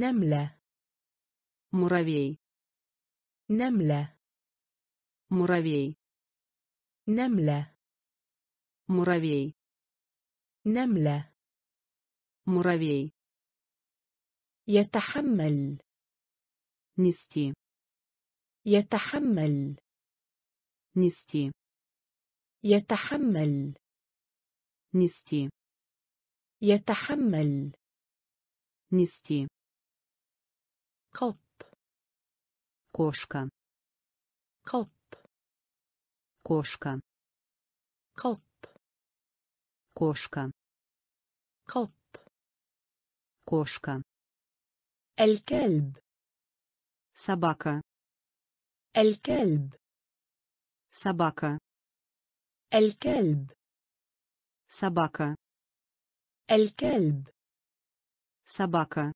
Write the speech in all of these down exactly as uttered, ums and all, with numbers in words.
نملة. муравей, نملة. муравей, نملة. муравей, نملة. муравей, يتحمل. нести, يتحمل. нести, يتحمل. нести, يتحمل. нести, قط. кошка, قط. кошка, قط. кошка, قط. кошка, الكلب. собака, الكلب. собака, الكلب. собака, الكلب. собака,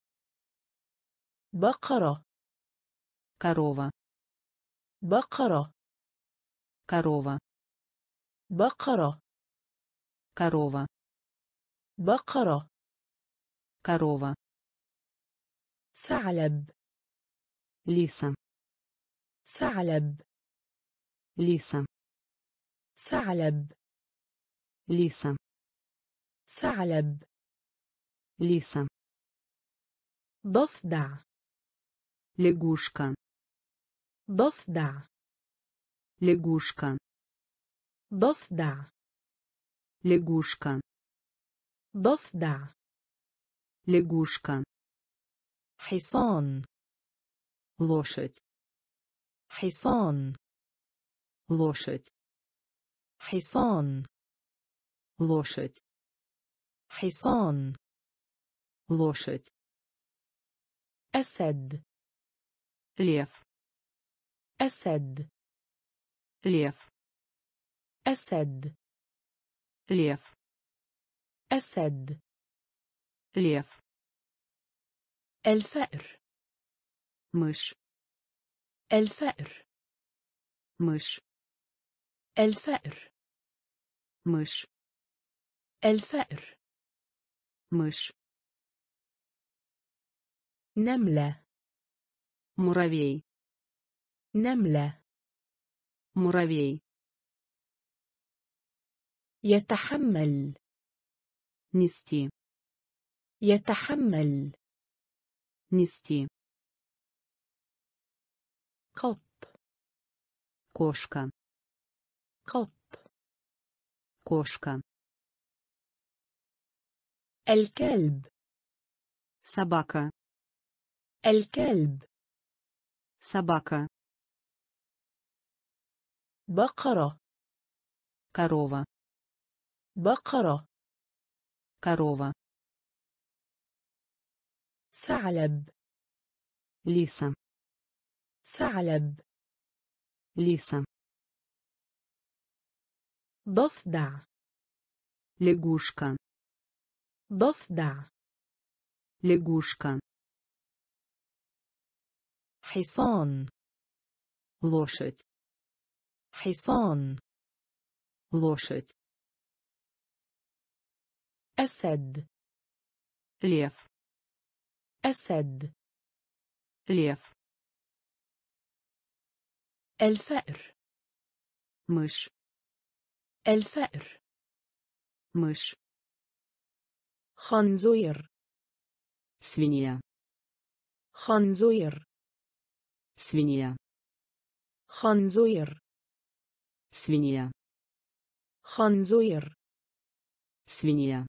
بقرة. корова, بقرة. корова, بقرة. корова, بقرة. корова, ثعلب. лиса, ثعلب. лиса, ثعلب. лиса, ثعلب. лиса, ضفدع. лягушка, ضفدع. лягушка, ضفدع. лягушка, ضفدع. лягушка, حصان. лошадь, حصان. лошадь, حصان. лошадь, حصان. лошадь, أسد. лев, أسد. лев, أسد. лев, أسد. лев, الفأر. мышь, الفأر. мышь, الفأر. мышь, الفأر. мышь, نملة. муравей, نملة. муравей, يتحمل. нести, يتحمل. нести, قط. кошка, قط. кошка, الكلب. собака, الكلب. собака, بقرة. корова, بقرة. корова, ثعلب. лиса, ثعلب. лиса, ضفدع. лягушка, ضفدع. лягушка, حصان. лошадь, حصان. лошадь, أسد. лев, أسد. лев, الفأر. мышь, الفأر. мышь, خنزير. свинья, خنزير. свинья, خنزير. свинья, خنزير. свинья,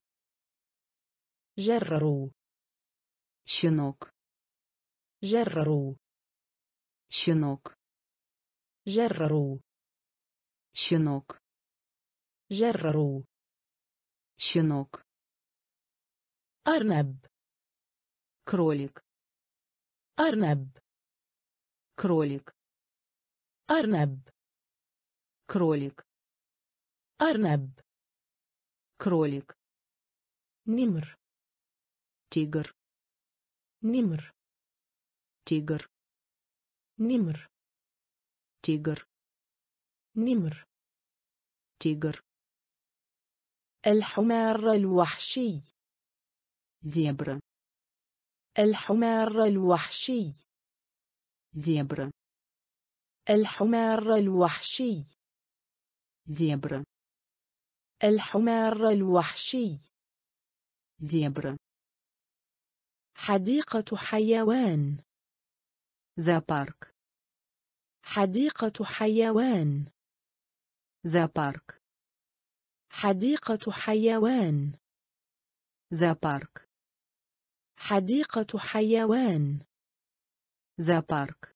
جرروا. щенок, جرروا. щенок, جرروا. щенок, جرروا. щенок, أرنب. кролик, أرنب. кролик, أرنب. кролик, أرنب. кролик, نمر. тигр, نمر. тигр, نمر. тигр, نمر. тигр, الحمار الوحشي. зебра, الحمار الوحشي. زебра. الحمار الوحشي. زебра. الحمار الوحشي. زебра. حديقة حيوان. зоопарк. حديقة حيوان. зоопарк. حديقة حيوان. зоопарк. حديقة حيوان. зоопарк.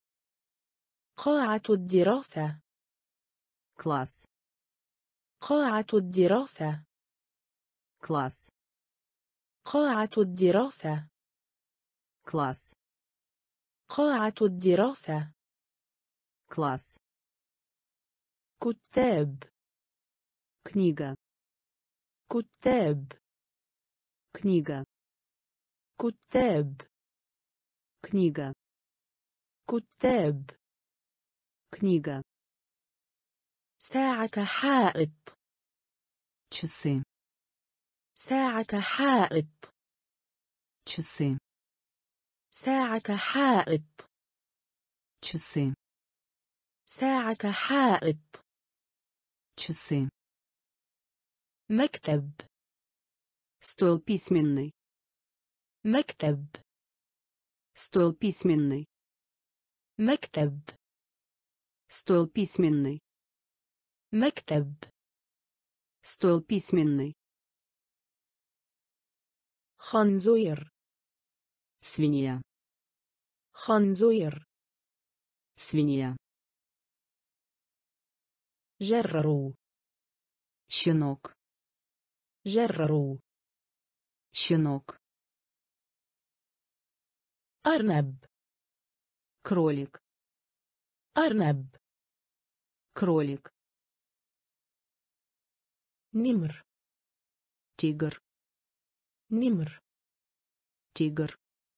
قاعة الدراسة. класс. قاعة الدراسة. класс. قاعة الدراسة. класс. قاعة الدراسة. класс. كتاب. книга. كتاب. книга. كتاب. книга. كتاب. книга. ساعة حائط. часы. ساعة حائط. часы. ساعة حائط. часы. ساعة حائط. часы. مكتب. стол письменный. مكتب. стол письменный. مكتب. стол письменный. مكتب. стол письменный. خنزير. свинья. خنزير. свинья. جرروا. щенок. جرروا. щенок. أرنب. кролик. أرنب. кролик. نمر. тигр. نمر. тигр.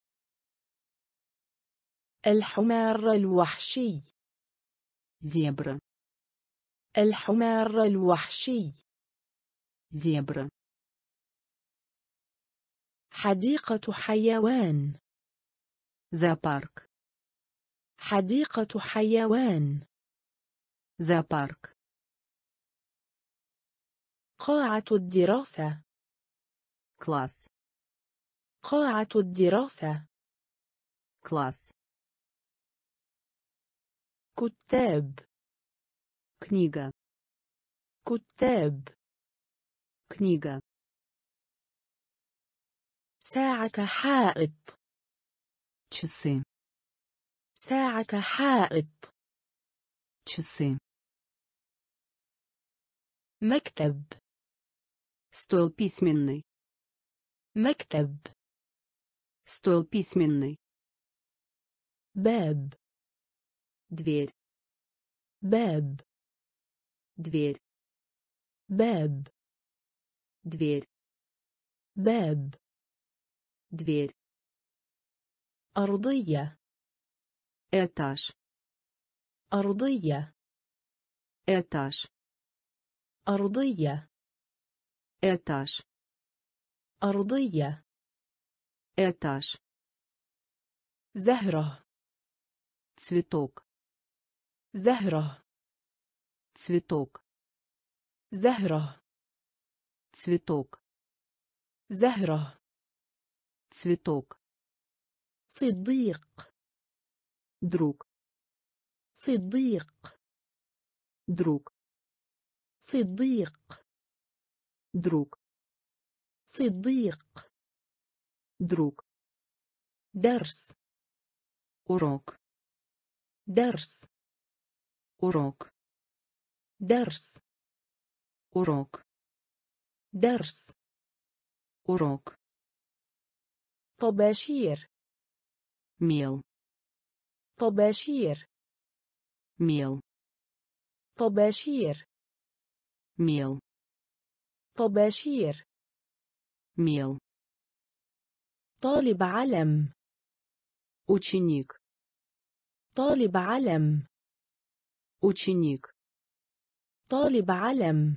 الحمار الوحشي. зебра. الحمار الوحشي. зебра. حديقة حيوان. зоопарк. حديقة حيوان. зоопарк. قاعة الدراسة. класс. قاعة الدراسة. класс. كتاب. книга. كتاب. книга. ساعة حائط. часы. ساعة حائط. часы. مكتب. стол письменный. مكتب. стол письменный. باب. дверь. باب. дверь. باب. дверь. باب. дверь. أرضية. этаж. أرضية. этаж. أرضية. этаж. أرضية. этаж. زهرة. цветок. زهرة. цветок. زهرة. цветок. زهرة. цветок. صديق. друг. صديق. друг. صديق. друг. صديق. друг. درس. урок. درس. урок. درس. урок. درس. урок. طباشير. мел. طباشير. мел. طباشير. мел. طباشير. мел. طالب علم. ученик. طالب علم. ученик. طالب علم.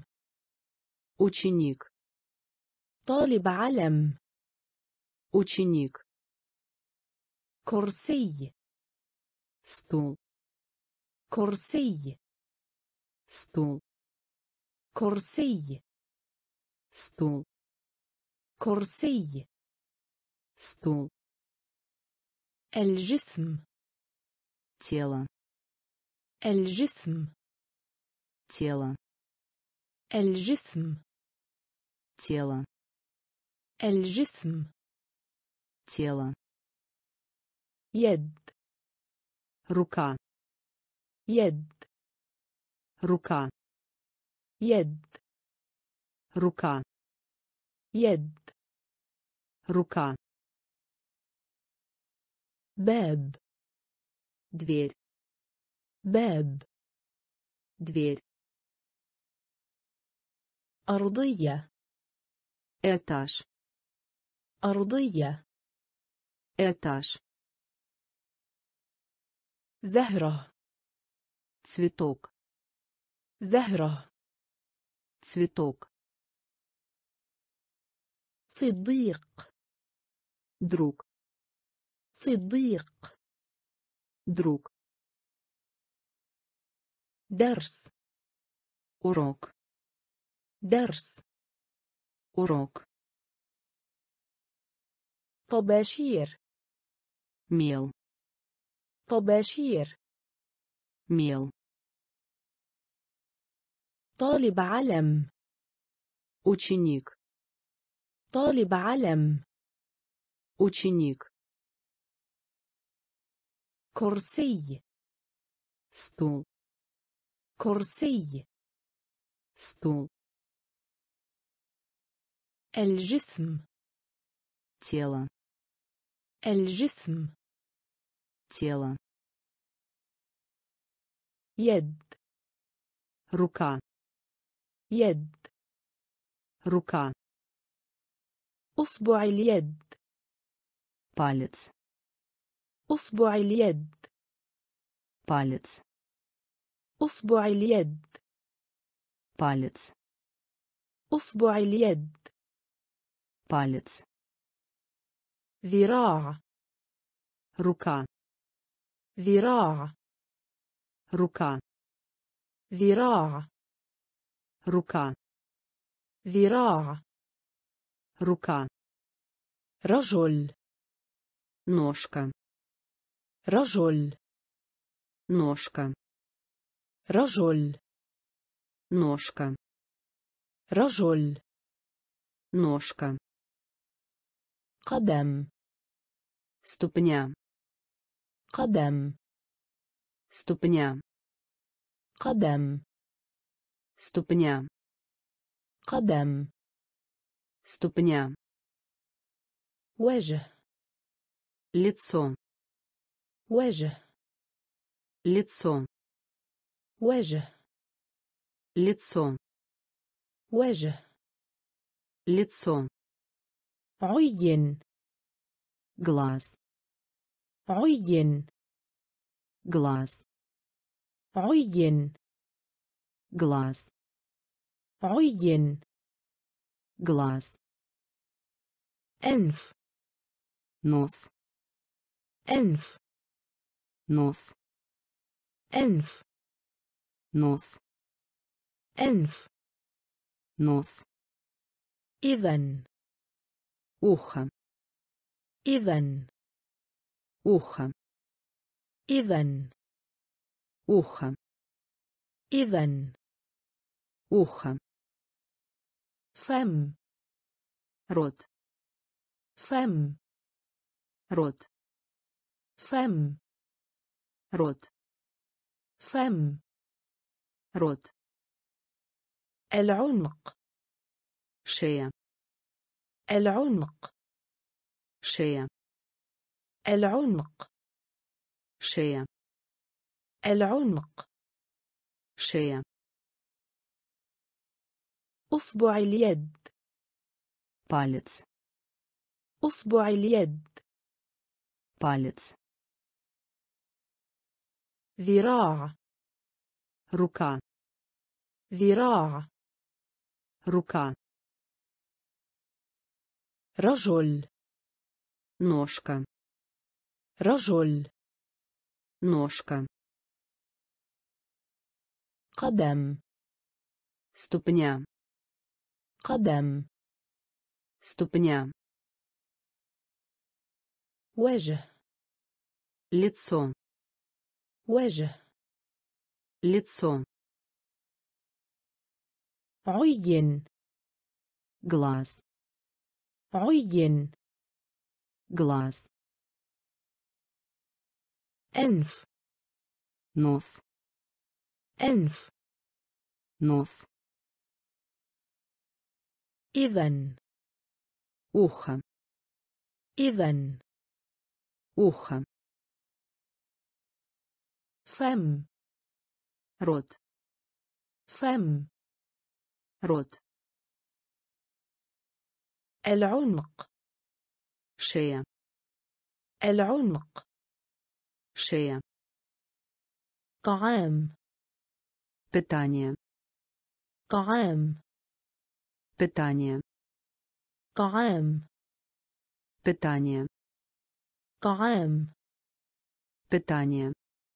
ученик. طالب علم. ученик. كرسي стул, كرسي стул, كرسي стул, كرسي стул, الجسم тело, الجسم тело, الجسم тело, الجسم тело, يد рука, يد рука, يد рука, يد рука, باب дверь, باب дверь, أرضية этаж, أرضية этаж, زهرة цветок, زهرة цветок, صديق друг, صديق друг, درس урок, درس урок, طباشير мел, طباشير мел, طالب علم ученик, طالب علم ученик, كرسي стул, كرسي стул, الجسم тело, الجسم тело, يد рука, يد рука, أصبع اليد палец, أصبع اليد палец, أصبع اليد палец, أصبع اليد палец, ذراع рука, ذراع рука, ذراع рука, ذراع рука, رجل ножка, رجل ножка, رجل ножка, رجل ножка, قدم ступня, قدم ступня, قدم ступня, قدم ступня, وجه лицо, وجه лицо, وجه лицо, وجه лицо, عين глаз, عين глаз, عين глаз, عين глаз, أنف нос, أنف нос, أنف нос, أنف нос, إذن ухо, إذن ухо, إذن ухо, إذن ухо, فم рот, فم рот, فم рот, فم рот, العنق шея, العنق шея, العنق шея, العنق шея, أصبع اليد палец, أصبع اليد палец, ذراع рука, ذراع рука, رجل ножка, رجل. ножка, قدم. ступня, قدم. ступня, وجه. лицо, وجه. лицо, عين. глаз, عين. глаз, أنف. нос, أنف. нос, إذن. ухо, إذن. ухо, فم. рот, فم. рот, العنق. шея, العنق. шея, طعام. питание, طعام. питание, طعام. питание, طعام. питание,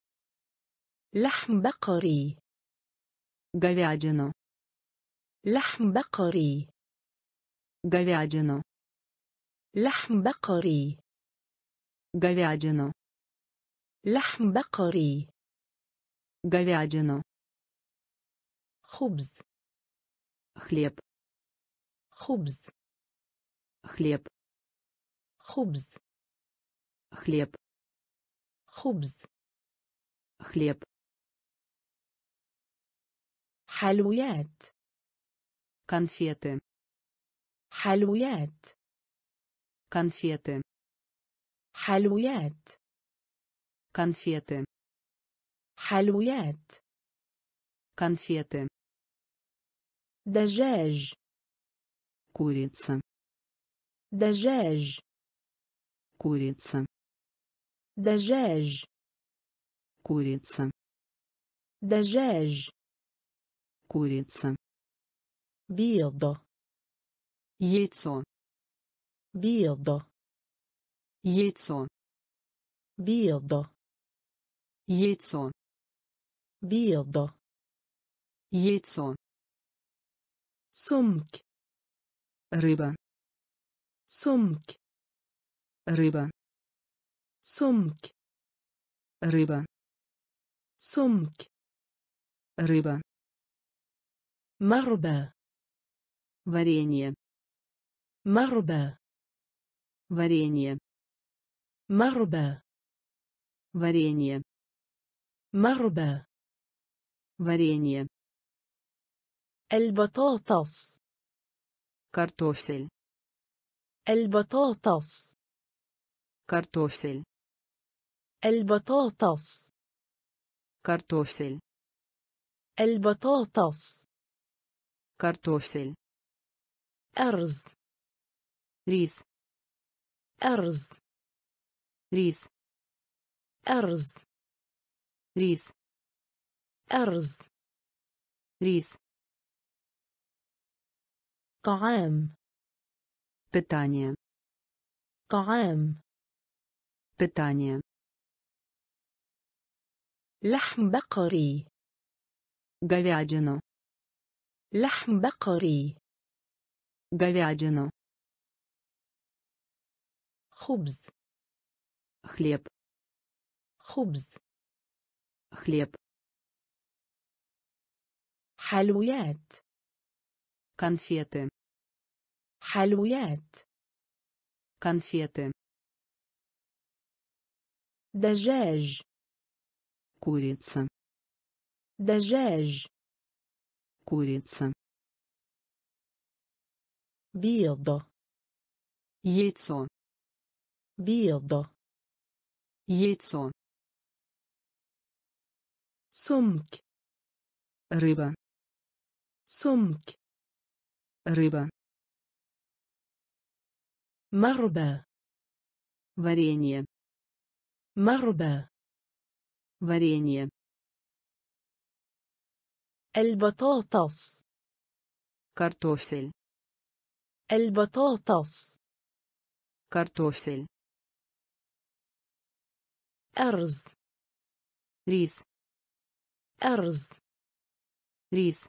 لحم بقري. говядина, لحم بقري. говядина, لحم بقري. говядина, لحم بقري. говядина, خبز. хлеб, خبز. хлеб, خبز. хлеб, خبز. хлеб, حلويات. конфеты, حلويات. конфеты, حلويات. конфеты, حلويات. конфеты, دجاج. курица, دجاج. курица, دجاج. курица, دجاج. курица, بيض. яйцо, بيض. яйцо, بيض. яйцо, بيض. яйцо, سمك. рыба, سمك. рыба, سمك. рыба, سمك. рыба, مربى. варенье, مربى. варенье, مربى. варенье, مربى. варенье, البطاطس. картофель, البطاطس. картофель, البطاطس. картофель, البطاطس. картофель, أرز. рис, أرز. рис, أرز. рис, أرز. рис, طعام. питание, طعام. питание, لحم بقري. говядина, لحم بقري. говядина, خبز. хлеб, خبز. хлеб, حلويات. конфеты, حلويات. конфеты, دجاج. курица, دجاج. курица, بيض. яйцо, بيض. яйцо, سمك. рыба, سمك. рыба, مربى. варенье, مربى. варенье, البطاطس. картофель, البطاطس. картофель, أرز рис, أرز рис,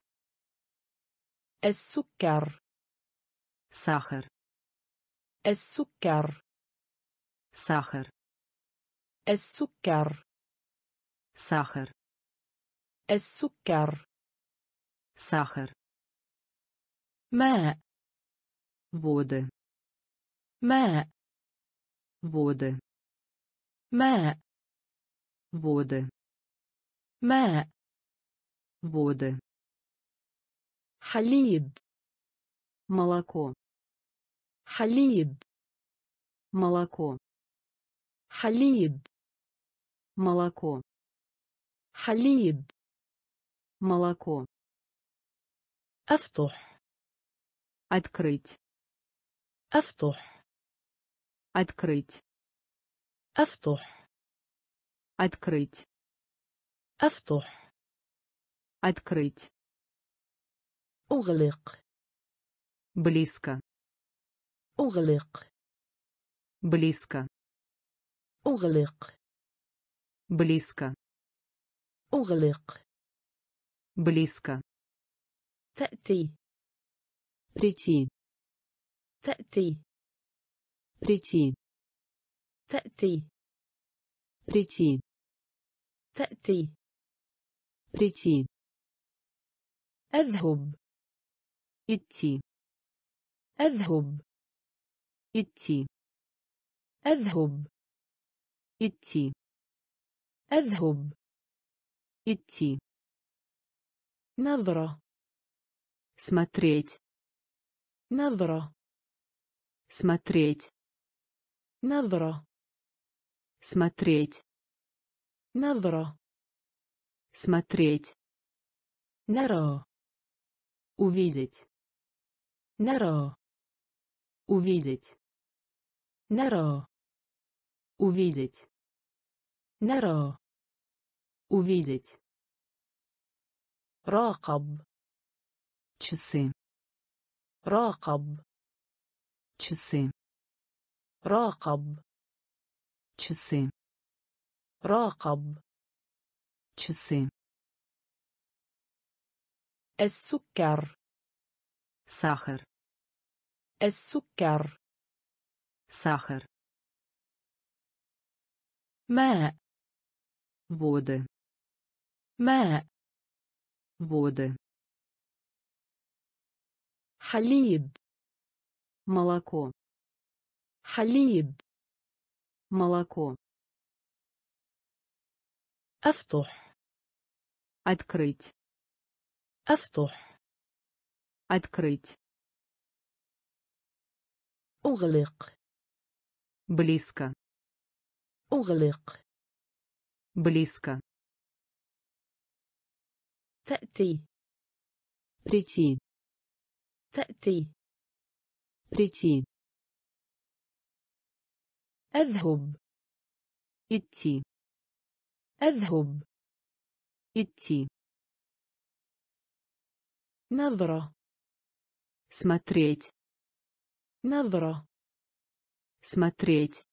السكر сахар, السكر сахар, السكر сахар, السكر сахар, ماء воды, ماء воды, ماء воды, ماء воды, حليب молоко, حليب молоко, حليب молоко, حليب молоко, أفتح открыть, أفتح открыть, أفتح открыть, أفتح открыть, أغلق близко, أغلق близко, أغلق близко, أغلق близко, تأتي прийти, تأتي прийти, تأتي прийти, تأتي прийти, أذهب идти, أذهب идти, أذهب идти, أذهب идти, نظرة смотреть, نظرة смотреть, نظرة смотреть, نظرة смотреть, نرى увидеть, نرى увидеть, نرى увидеть, نرى увидеть, راقب часы, راقب часы, راقب часы, راقب часы, السكر сахар, السكر сахар, ماء воды, ماء воды, حليب молоко, حليب молоко, أفتح открыть, أفتح открыть, أغلق близко, أغلق близко, تأتي прийти, تأتي прийти, أذهب идти, أذهب идти, نظرة смотреть, نظرة смотреть,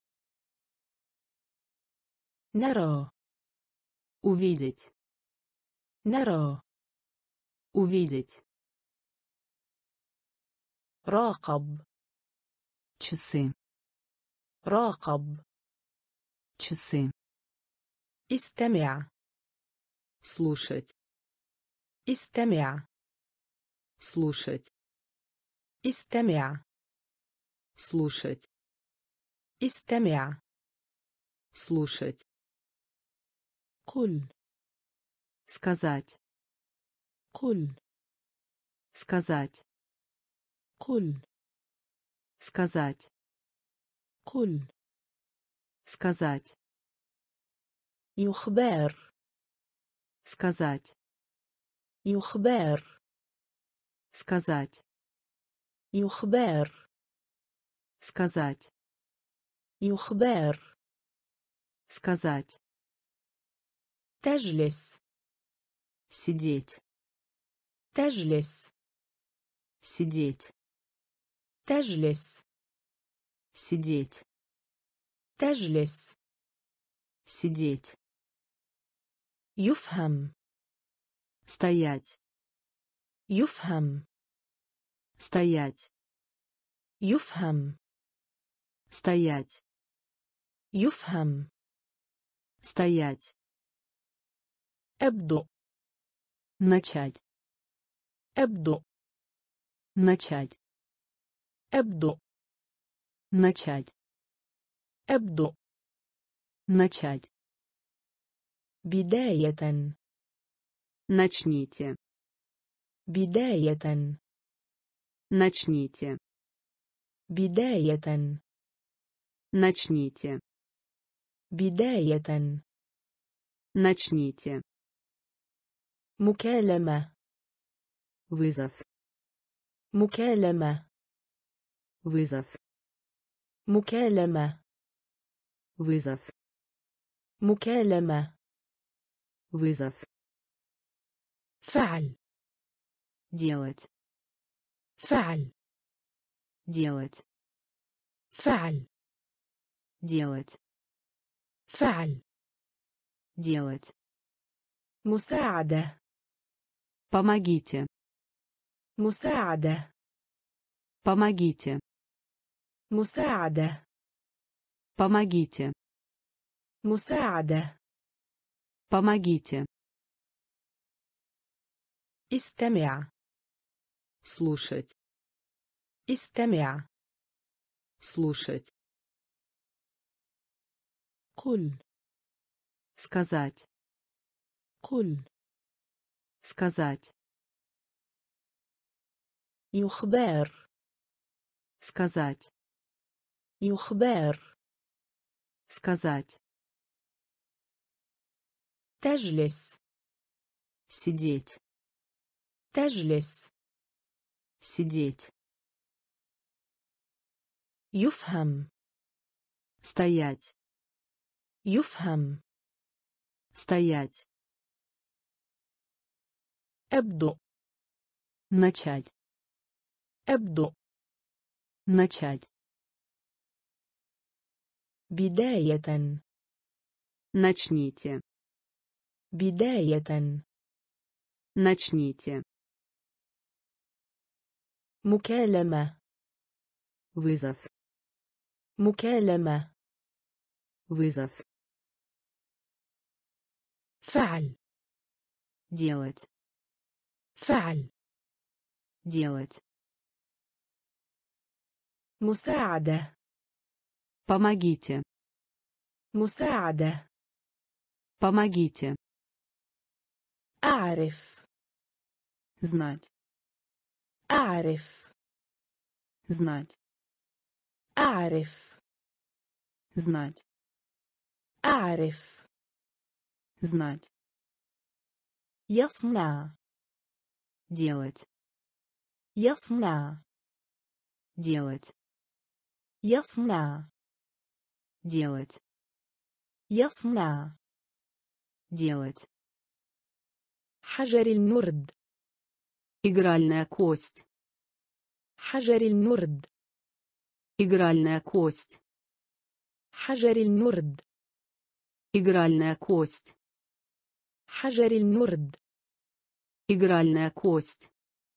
نرى увидеть, نرى увидеть, راقب часы, راقب часы, استمع слушать, استمع слушать, استمع слушать, استمع слушать, قل сказать, قل сказать, قل сказать, قل сказать, يخبر сказать, يخبر сказать, يخبر сказать, يخبر сказать, تجلس сидеть, تجلس сидеть, تجلس сидеть, تجلس Сидеть. يفهم. Стоять. يفهم. Стоять. يفهم. Стоять. يفهم. Стоять. أبدأ. Начать. أبدأ. Начать. أبدأ. Начать. أبدأ. Начать. بداية. Начните. بداية. Начните. بداية. Начните. بداية. Начните. مكالمة. Вызов. مكالمة. Вызов. مكالمة. Вызов. مكالمة. Вызов. فعل. Делать. فعل. Делать. فعل. Делать. فعل. Делать. مساعدة. Помогите. مساعدة. Помогите. مساعدة. Помогите. مساعدة. Помогите. استمع. Слушать. استمع. Слушать. قل. Сказать. قل. Сказать. يخبر. Сказать. يخبر. Сказать. تجلس. Сидеть. تجلس. Сидеть. يفهم. Стоять. يفهم. Стоять. أبدأ. Начать. أبدأ. Начать. بداية. Начните. بداية. Начните. مكالمة. Вызов. مكالمة. Вызов. فعل. Делать. فعل. Делать. مساعدة. Помогите. مساعدة. Помогите. أعرف. Знать. أعرف. Знать. أعرف. Знать. أعرف. Знать. يصنع. Делать. يصنع. Делать. يصنع. Делать. يصنع. Делать. حجر النرد. Игральная кость. حجر النرد. Игральная кость. حجر النرد. Игральная кость. حجر النرد. Игральная кость.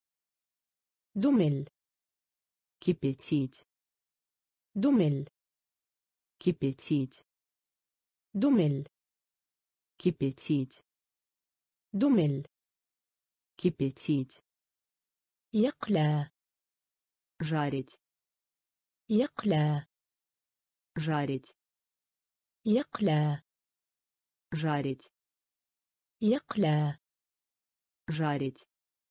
دمل. Кипятить. دمل. Кипятить. دمل. Кипятить. دمل. Кипятить. يقلى. Жарить. يقلى. Жарить. يقلى. Жарить. يقلى. Жарить.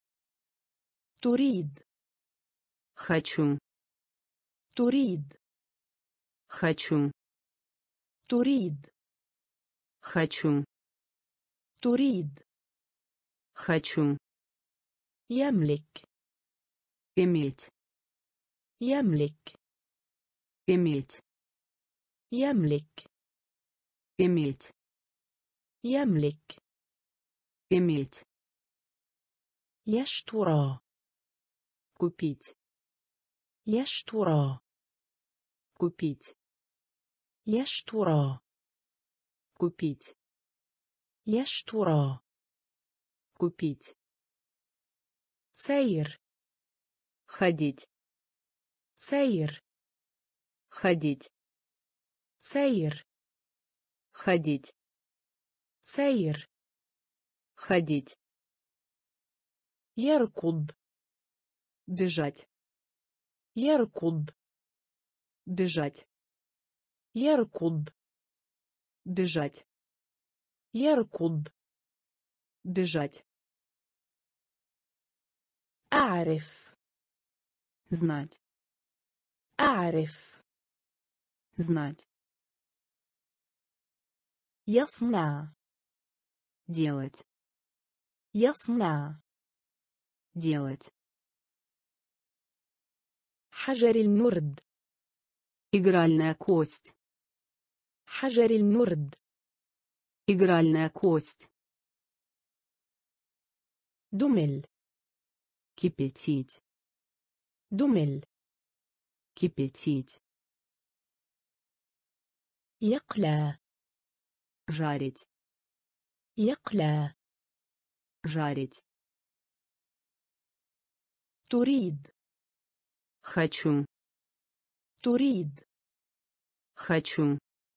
تريد. Хочу. تريد. Хочу. تريد. Хочу. تريد. Хочу. يملك. Иметь. يملك. Иметь. يملك. Иметь. يملك. Иметь. يشترى. Купить. يشترى. Купить. يشترى. Купить. يشترى. Купить. سير. Ходить. سير. Ходить. سير. Ходить. سير. Ходить. يركض. Бежать. يركض. Бежать. يركض. Бежать. يركض. Бежать. أعرف. Знать. أعرف. Знать. يصنع. Делать. يصنع. Делать. حجر النرد. Игральная кость. حجر النرد. Игральная кость. دمل. Кипятить. دمل. Кипятить. يقلى. Жарить. يقلى. Жарить. تريد. Хочу. تريد. Хочу.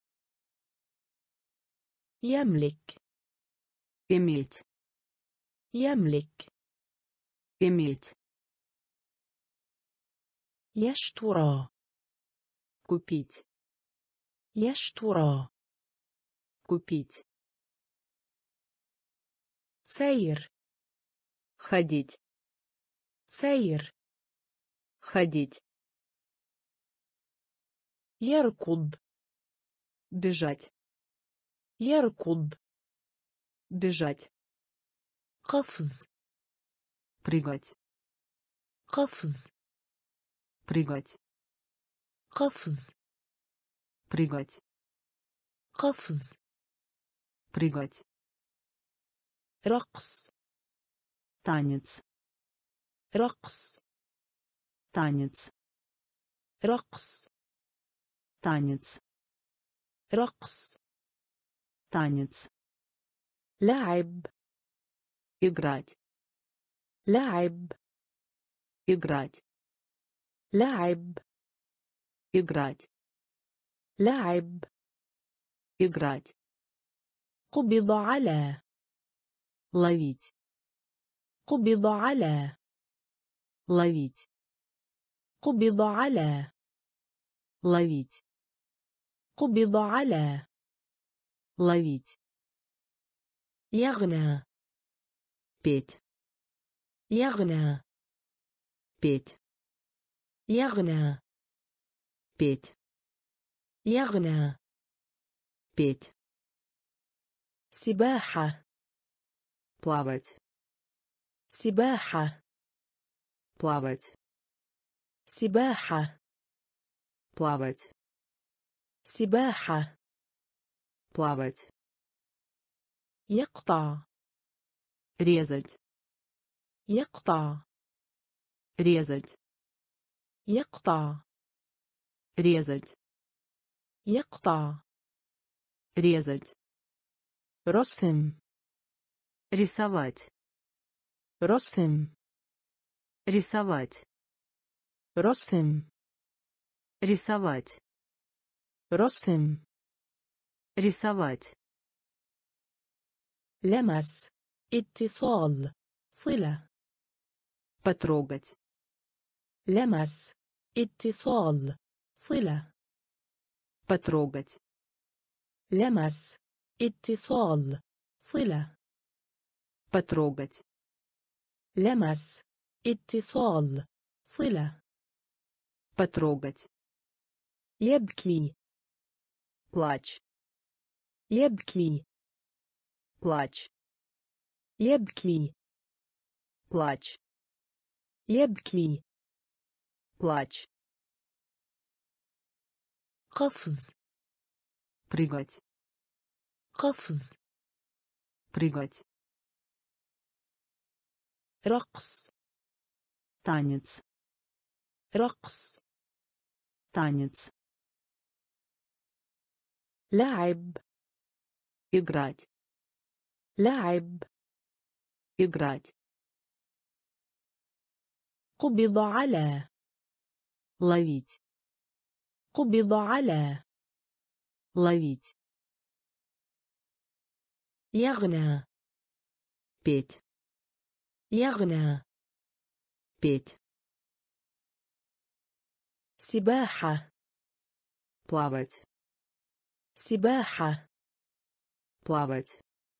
يملك. Иметь. يملك. Иметь. يشترى. Купить. يشترى. Купить. سير. Ходить. سير. Ходить. يركض. Бежать. يركض. Бежать. قفز. Прыгать. قفز. Прыгать. قفز. Прыгать. قفز. Прыгать. رقص. Танец. رقص. Танец. رقص. Танец. رقص. Танец. لعب. Играть. لعب. Играть. لعب. Играть. لعب. Играть. قبض على. Ловить. قبض على. Ловить. قبض على. Ловить. قبض على. Ловить. يغنى. Петь. يغنى. Петь. يغنى. Петь. يغنى. Петь. سباحة. Плавать. سباحة. Плавать. سباحة. Плавать. سباحة. Плавать. يقطع. Резать. يقطع. Резать. يقطع. Резать. يقطع. Резать. رسم. Рисовать. رسم. Рисовать. رسم. Рисовать. رسم. Рисовать. لمس. اتصال. صلة. Потрогать. لمس. اتصال. صلة. Потрогать. لمس. اتصال. صلة. Потрогать. لمس. اتصال. صلة. Потрогать. يبكي. Плачь. يبكي. Плачь. يبكي. Плачь. يبكي. Плачь. قفز. Прыгать. قفز. Прыгать. رقص. Танец. رقص. Танец. لعب. играть, لعب. играть, قبض على. ловить, قبض على. ловить, يغنى. петь, يغنى. петь, سباحة. плавать, سباحة. плавать,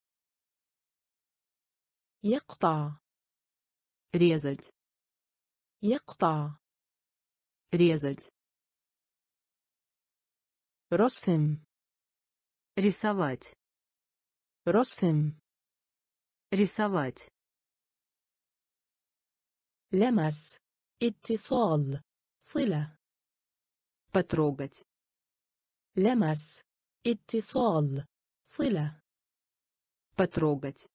يقطع. резать, يقطع. резать, رسم. рисовать, رسم. рисовать, لمس. اتصال. صلة. потрогать, لمس. اتصال. صلة. потрогать,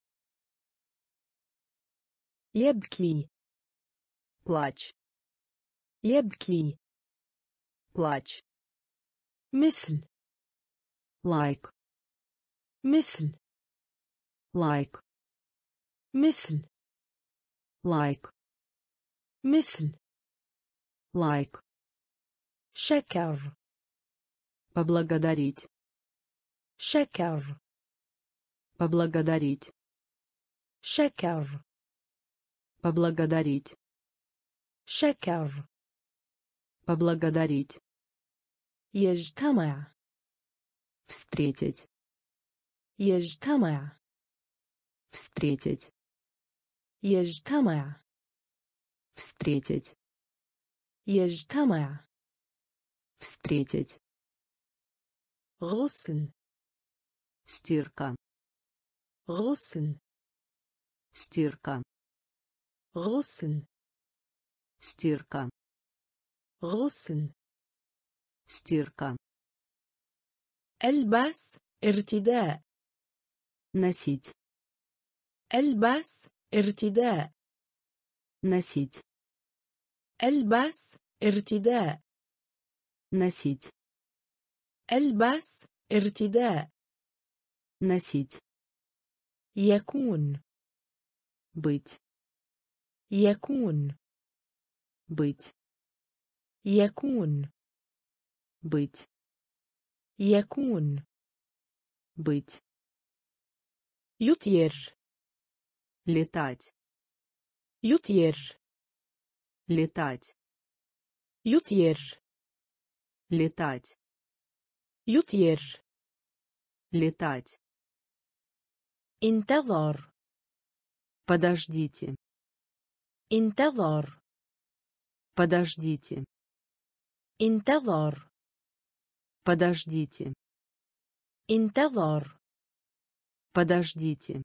يبكي. плачь, يبكي. плачь, مثل. лайк, مثل. лайк, مثل. лайк, مثل. лайк, شكر. поблагодарить, شكر. поблагодарить, شكر. поблагодарить, شكر. поблагодарить, يجتمع. встретить, يجتمع. встретить, يجتمع. встретить, يجتمع. встретить, غسل. стирка, غسل. стирка, غسل. стирка, غسل. стирка, ألبس. ارتداء. носить, ألبس. ارتداء. носить, ألبس. ارتداء. носить, ألبس. ارتداء. носить, يكون. быть, يكون. быть, يكون. быть, يكون. быть, يطير. летать, يطير. летать, يطير. летать, يطير. летать, انتظر. подождите, انتظر. подождите, انتظر. подождите, انتظر. подождите,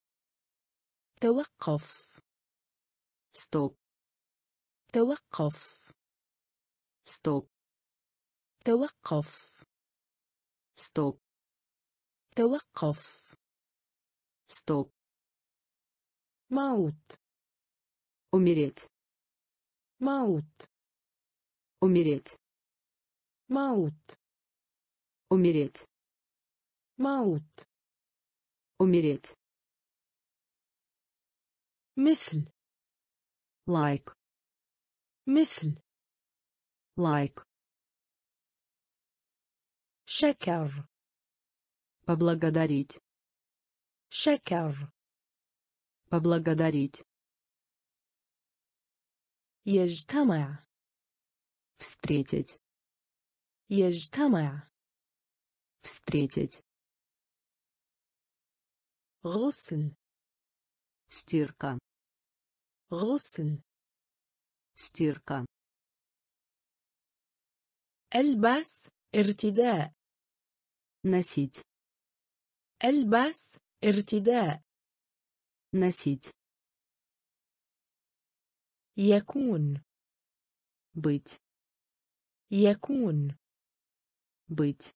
توقف. стоп, توقف. стоп, توقف. стоп, توقف. стоп, موت. умереть, موت. умереть, موت. умереть, موت. умереть, مثل. лайк, مثل. лайк, شكر. поблагодарить, شكر. поблагодарить, يجتمع. встретить, يجتمع. встретить, غسل. стирка, غسل. стирка, ألبس. ارتداء. носить, ألبس. ارتداء. носить, يكون. быть, يكون. быть,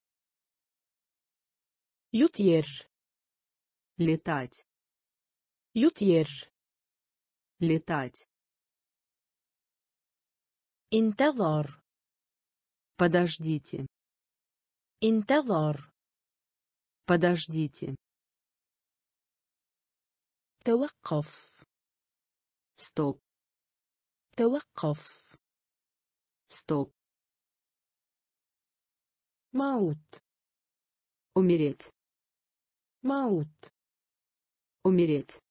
يطير. летать, يطير. летать, انتظر. подождите, انتظر. Подождите. توقف. Стоп. توقف. Стоп. موت. Умереть. موت. Умереть.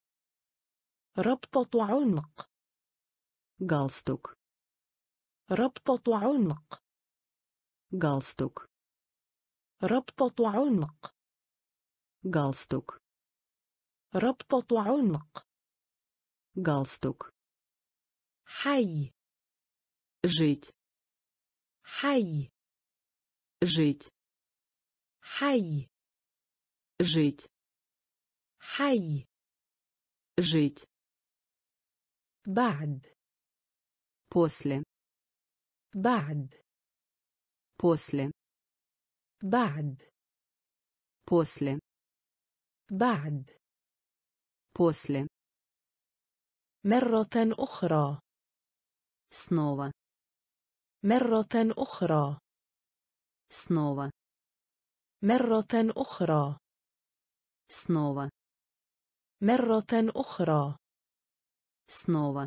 ربطة عنق. Галстук. ربطة عنق. Галстук. ربطة عنق. Галстук. ربطة عنق. Галстук. حي. Жить. حي. Жить. حي. Жить. حي. Жить. بعد. После. بعد. После. بعد. После. بعد. После. مرة أخرى. Снова. مرة أخرى. Снова. مرة أخرى. Снова. مرة أخرى. Снова.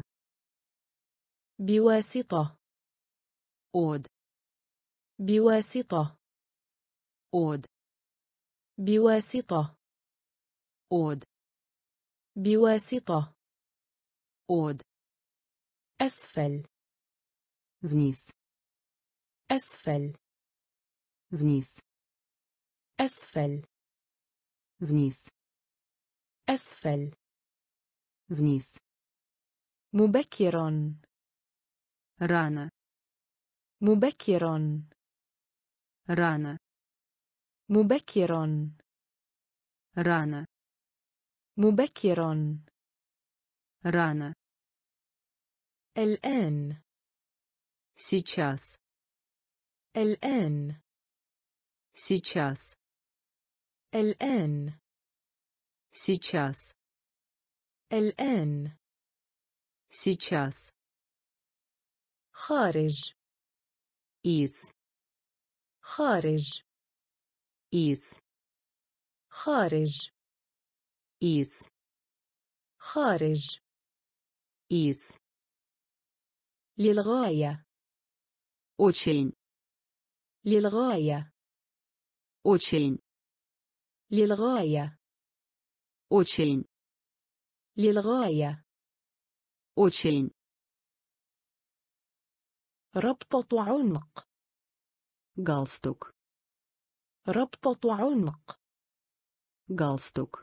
بواسطة. От. بواسطة. От. بواسطة. От. بواسطة. От. أسفل. Вниз. أسفل. Вниз. أسفل. Вниз. أسفل. Вниз. مبكرا. Рано. مبكرا. Рано. مبكرا. Рано. مبكرا. Рано. الآن. Сейчас. الآن. Сейчас. الآن. Сейчас. الآن. Сейчас. خارج. Из. خارج. Из. خارج. Из. خارج. Из. للغاية. Очень. للغاية. Очень. للغاية. Очень. للغاية. Очень. ربطة عنق. Галстук. ربطة عنق. Галстук.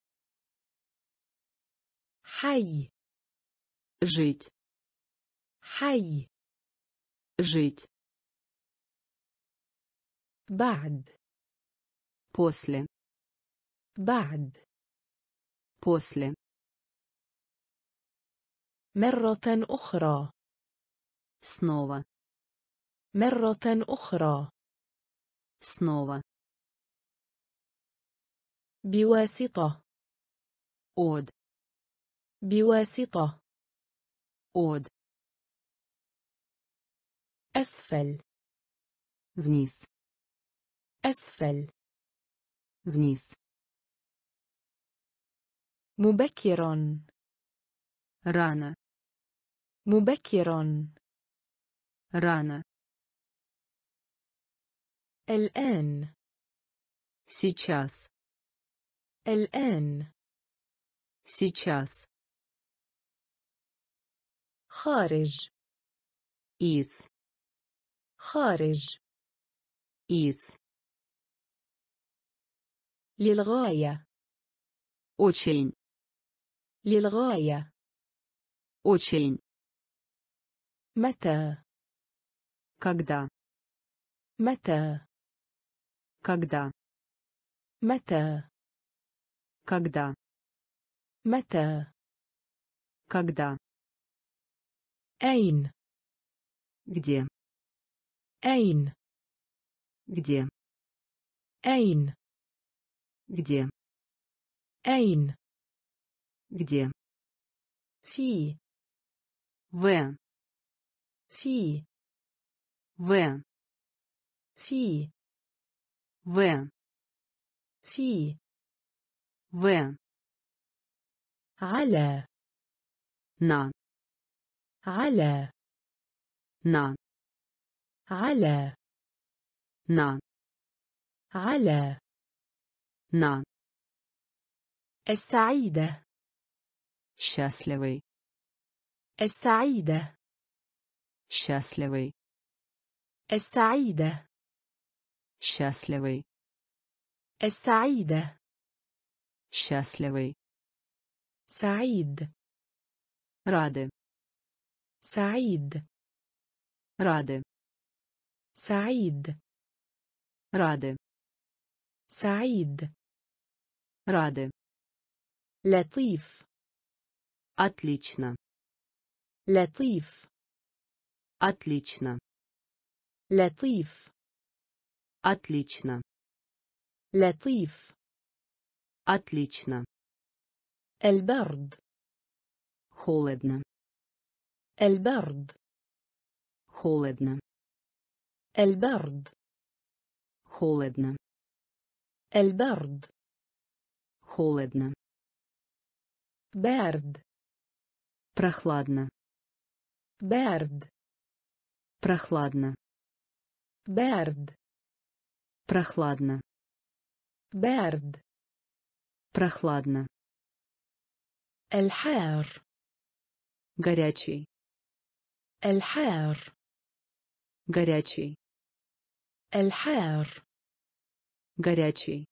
حي. Жить. حي. Жить. بعد. После. بعد. После. مرة أخرى. Снова. مرة أخرى. Снова. بواسطة. От. بواسطة. От. أسفل. Вниз. أسفل. Вниз. مبكرا. Рано. مبكرا. Рано. الآن. Сейчас. الآن. Сейчас. خارج. Из. خارج. Из. للغاية. Очень. للغاية. Очень. متى. Когда. متى. Когда. متى. Когда. متى. Когда. أين. Где. أين. Где. أين. Где. أين. Где. في. В. في. В. في. В. في В. على На. على На. على На. على На. السعيدة Счастливый. السعيدة Счастливый. السعيدة Счастливый. السعيدة Счастливый. سعيد Рады. سعيد Рады. سعيد Рады. سعيد Рады. لطيف Отлично. لطيف Отлично. لطيف Отлично. لطيف Отлично. البرد Холодно. البرد Холодно. البرد Холодно. البرد Холодно. بارد Прохладно. بارد Прохладно. بارد Прохладно. بارد Прохладно. الحار Горячий. الحار Горячий. الحار Горячий.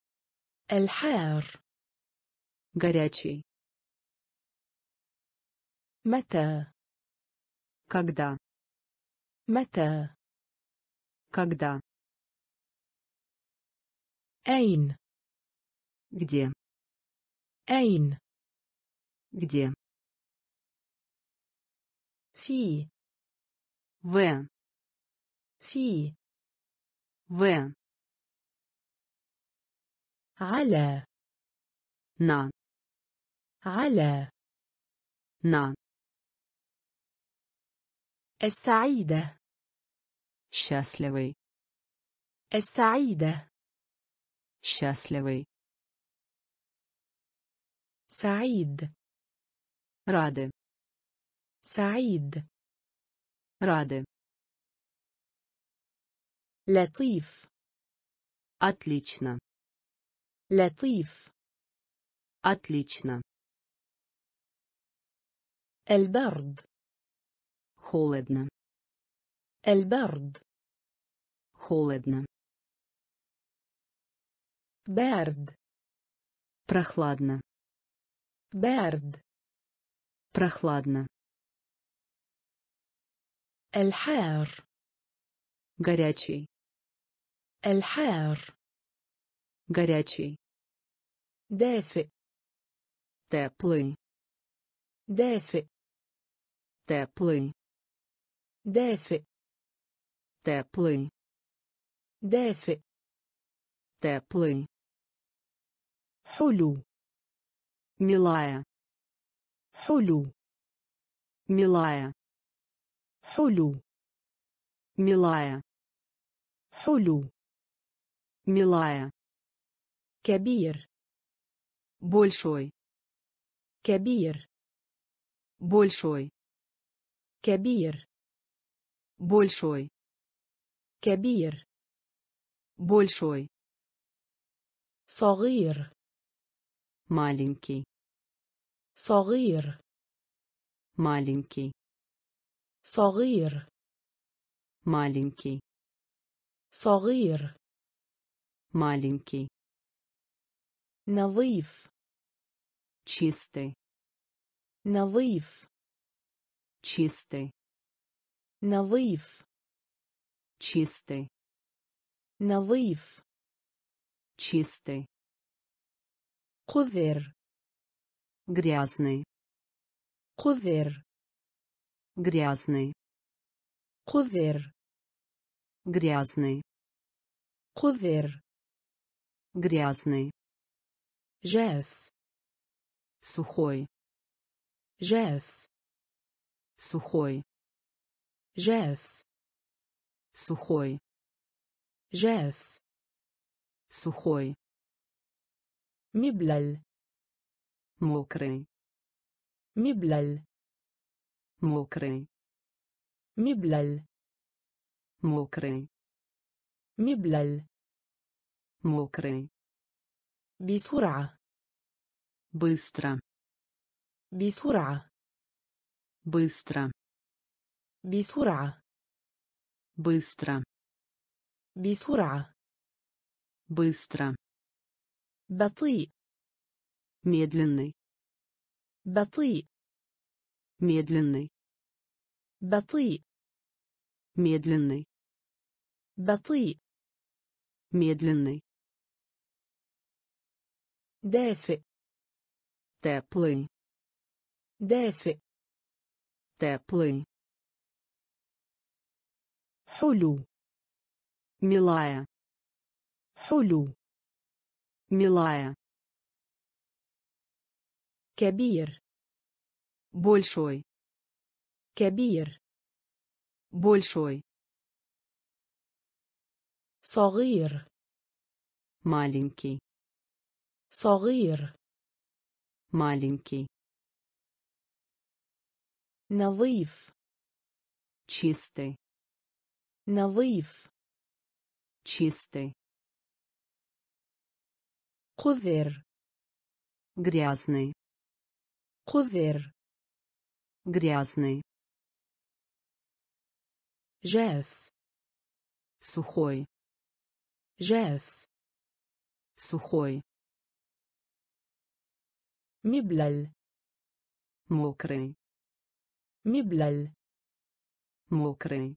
الحار Горячий. متى Когда. متى Когда. أين Где. أين Где. في В. في В. على На. على На. السعيدة Счастливый. السعيدة Счастливый. سعيد Рады. سعيد Рады. لطيف Отлично. لطيف Отлично. البرد Холодно. البرد Холодно. بارد Прохладно. بارد Прохладно. الحار Горячий. الحار Горячий. دافئ Теплый. دافئ Теплый. دافئ Теплый. دافئ Теплый. حلو Милая. حلو Милая. حلو Милая. حلو Милая. كبير Большой. كبير Большой. كبير Большой. كبير Большой. صغير Маленький. صغير Маленький. صغير Маленький. صغير Маленький. نظيف Чистый. نظيف Чистый. نظيف Чистый. نظيف Чистый. قذر Грязный. قذر Грязный. قذر Грязный. قذر Грязный. جاف Сухой. جاف Сухой. جاف Сухой. جاف Сухой. مبلل мокрый, مبلل мокрый, مبلل мокрый, مبلل мокрый, بسرعة быстро, بسرعة быстро, بسرعة быстро, بسرعة быстро, بطيء медленный, بطيء медленный, بطيء медленный, بطيء медленный, دافئ теплый, دافئ теплый, حلو милая, حلو милая, كبير большой, كبير большой, صغير маленький, صغير маленький, نظيف чистый, نظيف чистый, قذر грязный, قذر грязный, جاف сухой, جاف сухой, مبلل мокрый, مبلل мокрый,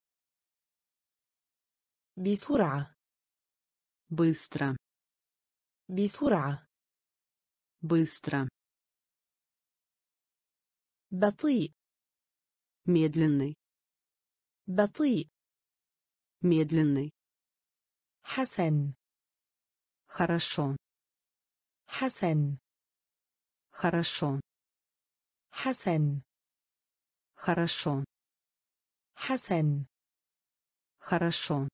بسرعة быстро, بسرعة быстро, بطيء медленный, بطيء медленный, حسن хорошо, حسن хорошо, حسن хорошо, حسن хорошо,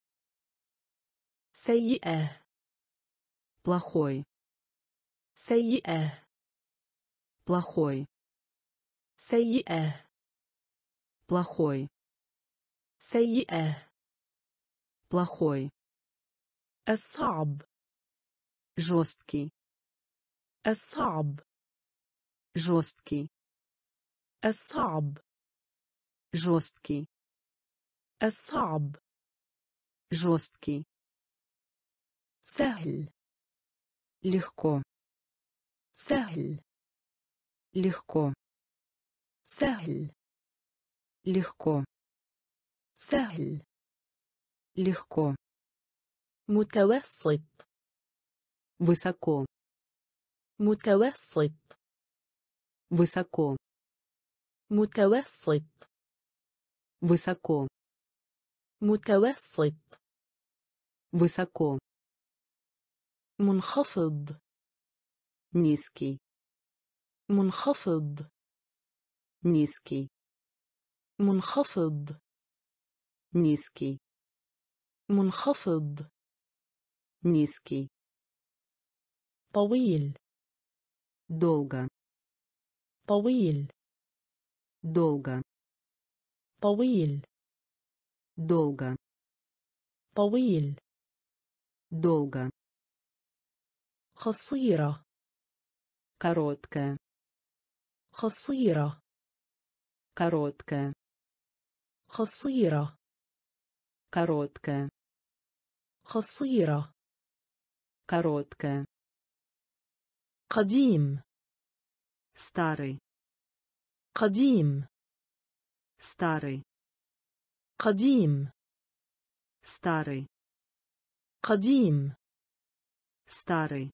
سيئة плохой, سيئة плохой, سيئة плохой, سيئة плохой, الصعب жесткий, الصعب жесткий, الصعب жесткий, الصعب жесткий, سهل легко, سهل легко, سهل легко, سهل легко, متوسط высоко, متوسط высоко, متوسط высоко, متوسط высоко, منخفض низкий, منخفض низкий, منخفض низкий, منخفض низкий, طويل долго, طويل долго, طويل долго, طويل долго, قصيرة короткая, قصيرة короткая, قصيرة короткая, قصيرة короткая, قديم старый, قديم старый, قديم старый, قديم старый,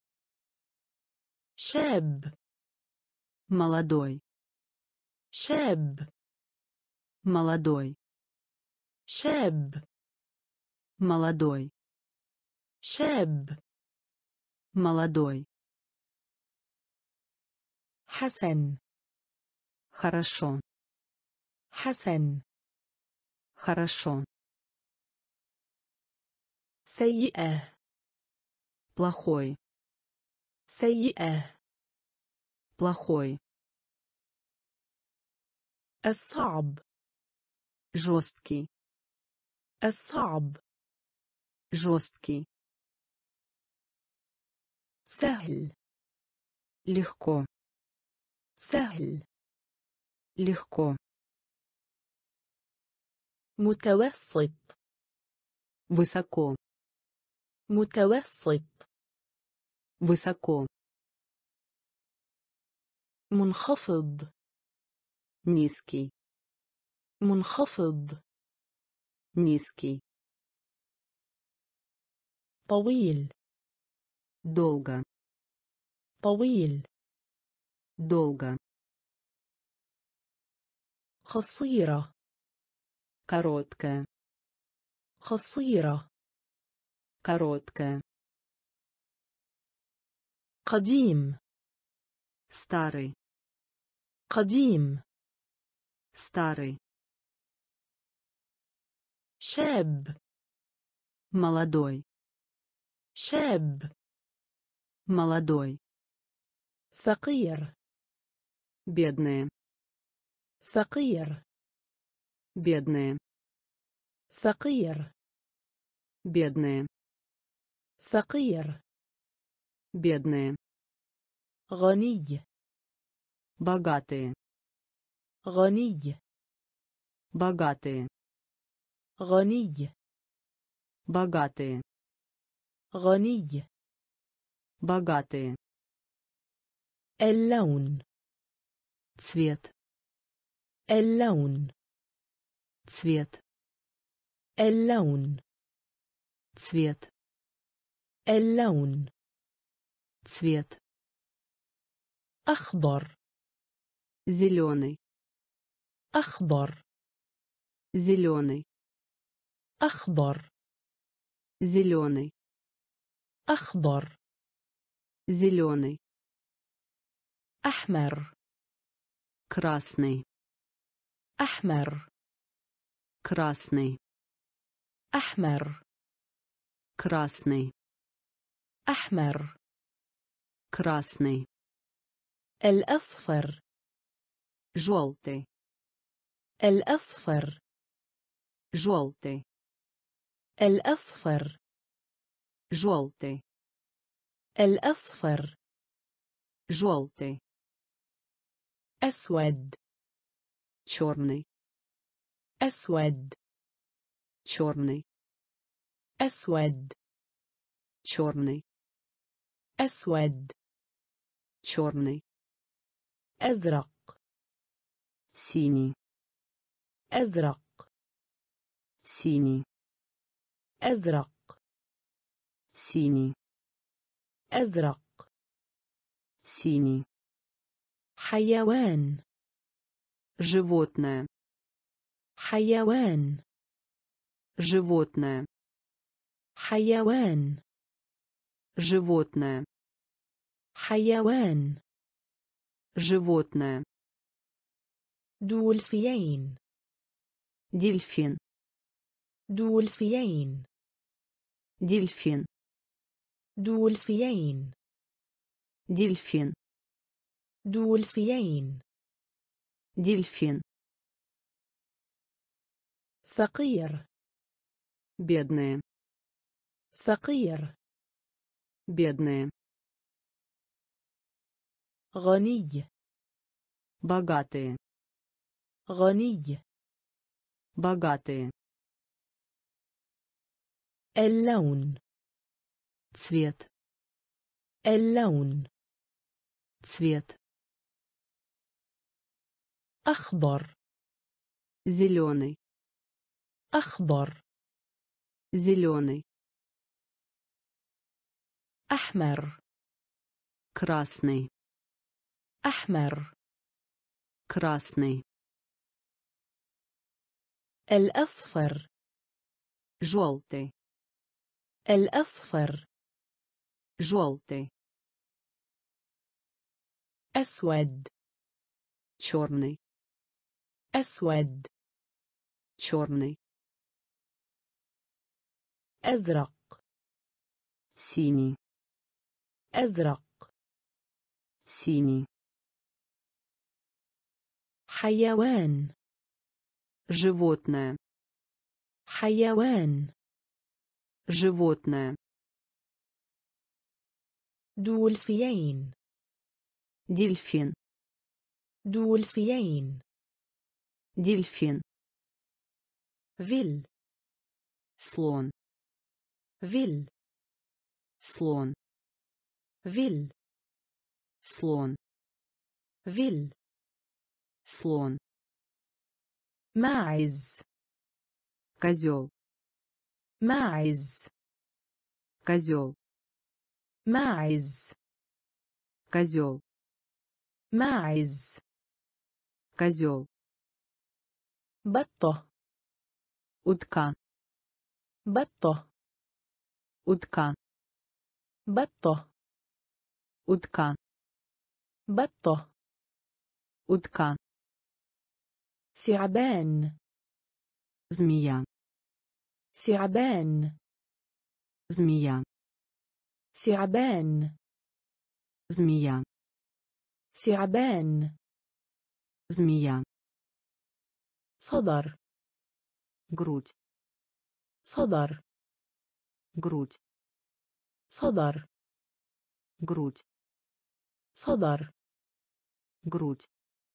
شاب молодой, شاب молодой, شاب молодой, شاب молодой, حسن хорошо, حسن хорошо, سيئة плохой, سيئة. плохой, الصعب. жесткий, الصعب. жесткий, سهل. легко, سهل. легко, متوسط. высоко, متوسط. высоко, منخفض. низкий, منخفض. низкий, طويل. долго, طويل. долго, قصيرة. короткая, قصيرة. короткая, قديم. старый, قديم. старый, شاب. молодой, شاب. молодой, فقير. бедные, فقير. бедные, فقير. бедные, فقير. бедные, غني. богатые, غني. богатые, غني. богатые, غني. богатые, اللون. цвет, اللون. цвет, اللون. цвет, اللون. цвет, أخضر. зеленый, أخضر. зеленый, أخضر. зеленый, أخضر. зеленый, أحمر. красный, أحمر. красный, أحمر. красный, أحمر. красный, الأصفر. желтый, الأصفر. желтый, الأصفر. желтый, الأصفر. желтый, أسود. черный, أسود. черный, أسود. черный, أسود. черный, أزرق. синий, أزرق. синий, أزرق. синий, أزرق. синий, حيوان. животное, حيوان. животное, حيوان. животное, حيوان. животное, دولفين. дельфин, دولفين. дельфин, دولفين. дельфин, دولفين. дельфин, فقير. бедные, فقير. бедные, غني. богатые, غني. богатые, اللون. цвет, اللون. цвет, أخضر. зеленый, أخضر. зеленый, أحمر. красный, أحمر. красный, الأصفر. желтый, الأصفر. желтый, أسود. черный, أسود. черный, أزرق. синий, أزرق. синий, حيوان животное, حيوان животное, دولفين дельфин, دولفين дельфин, فيل слон, فيل слон, فيل слон, فيل слон, ماعز козел, ماعز козел, ماعز козел, ماعز козел, بطة утка, بطة утка, بطة утка, بطة утка, ثعبان змея, ثعبان змея, ثعبان змея, ثعبان змея, صدر грудь, صدر грудь, صدر грудь, صدر грудь,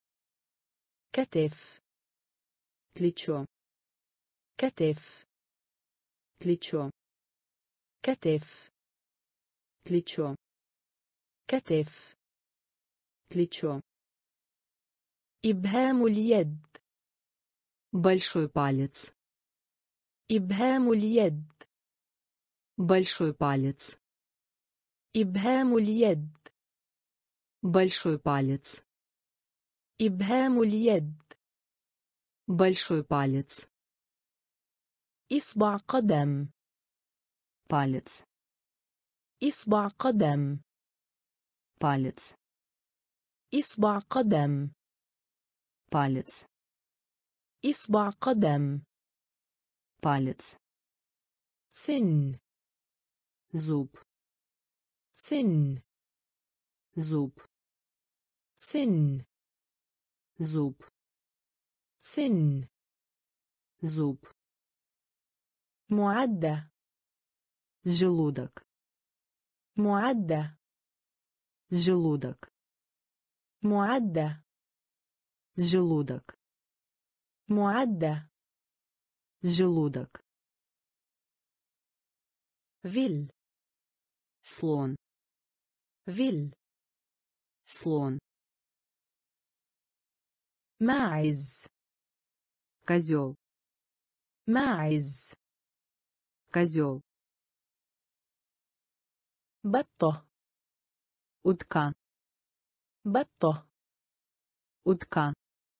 كتف плечо, كتف плечо, كتف плечо, كتف плечо, إبهام اليد большой палец, إبهام اليد большой палец, إبهام اليد большой палец, إبهام اليد большой палец, إصبع قدم палец, إصبع قدم палец, إصبع قدم палец, إصبع قدم палец, سن зуб, سن зуб, سن зуб, سن зуб, معدة желудок, معدة желудок, معدة желудок, معدة желудок, فيل слон, فيل слон, ماعز козел, ماعز козел, بطة утка, بطة утка,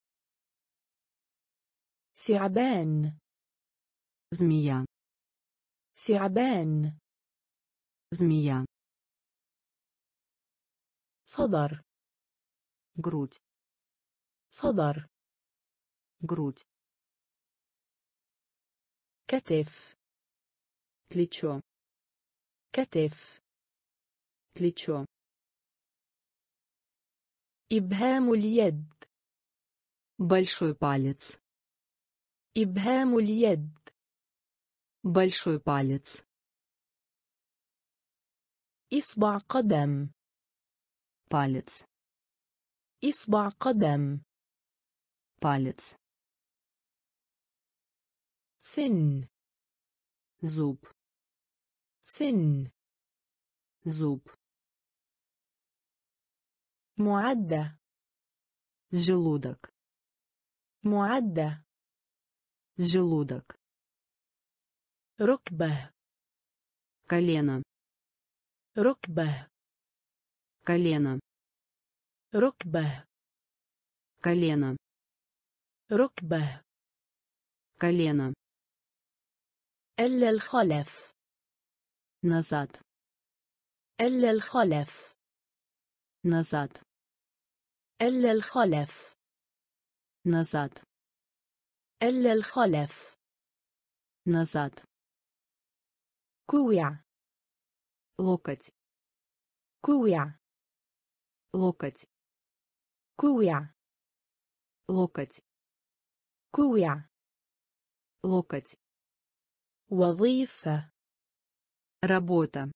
ثعبان змея, ثعبان змея, صدر грудь, صدر грудь, كتف плечо, كتف плечо, إبهام اليد большой палец, إبهام اليد большой палец, إصبع قدم палец, إصبع قدم палец, سن зуб, سن зуб, معدة желудок, معدة желудок, ركبة колено, ركبة колено, ركبة колено, ركبة колено, إلا الخلف назад, إلا الخلف назад, إلا الخلف назад, إلا الخلف назад, كوع локоть, كوع локоть, كوع локоть, كوع локоть, وظيفة работа,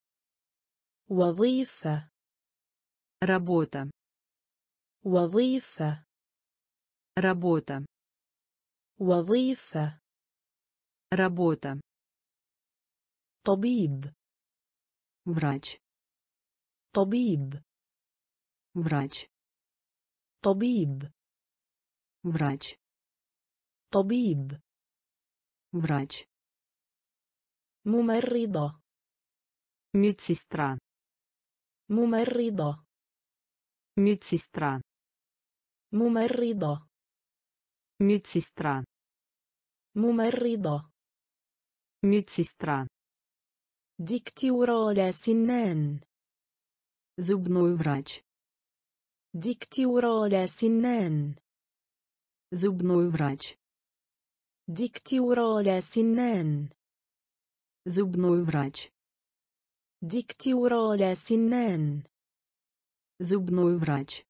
وظيفة работа, وظيفة работа, وظيفة работа, طبيب врач, طبيب врач, طبيب врач, طبيب врач, ممرضة медсестра, ممرضة медсестра, ممرضة медсестра, ممرضة медсестра, دكتوراه سنان зубной врач, دكتوراه سنان зубной врач, دكتوراه سنان зубной врач, دكتوراه سنان зубной врач,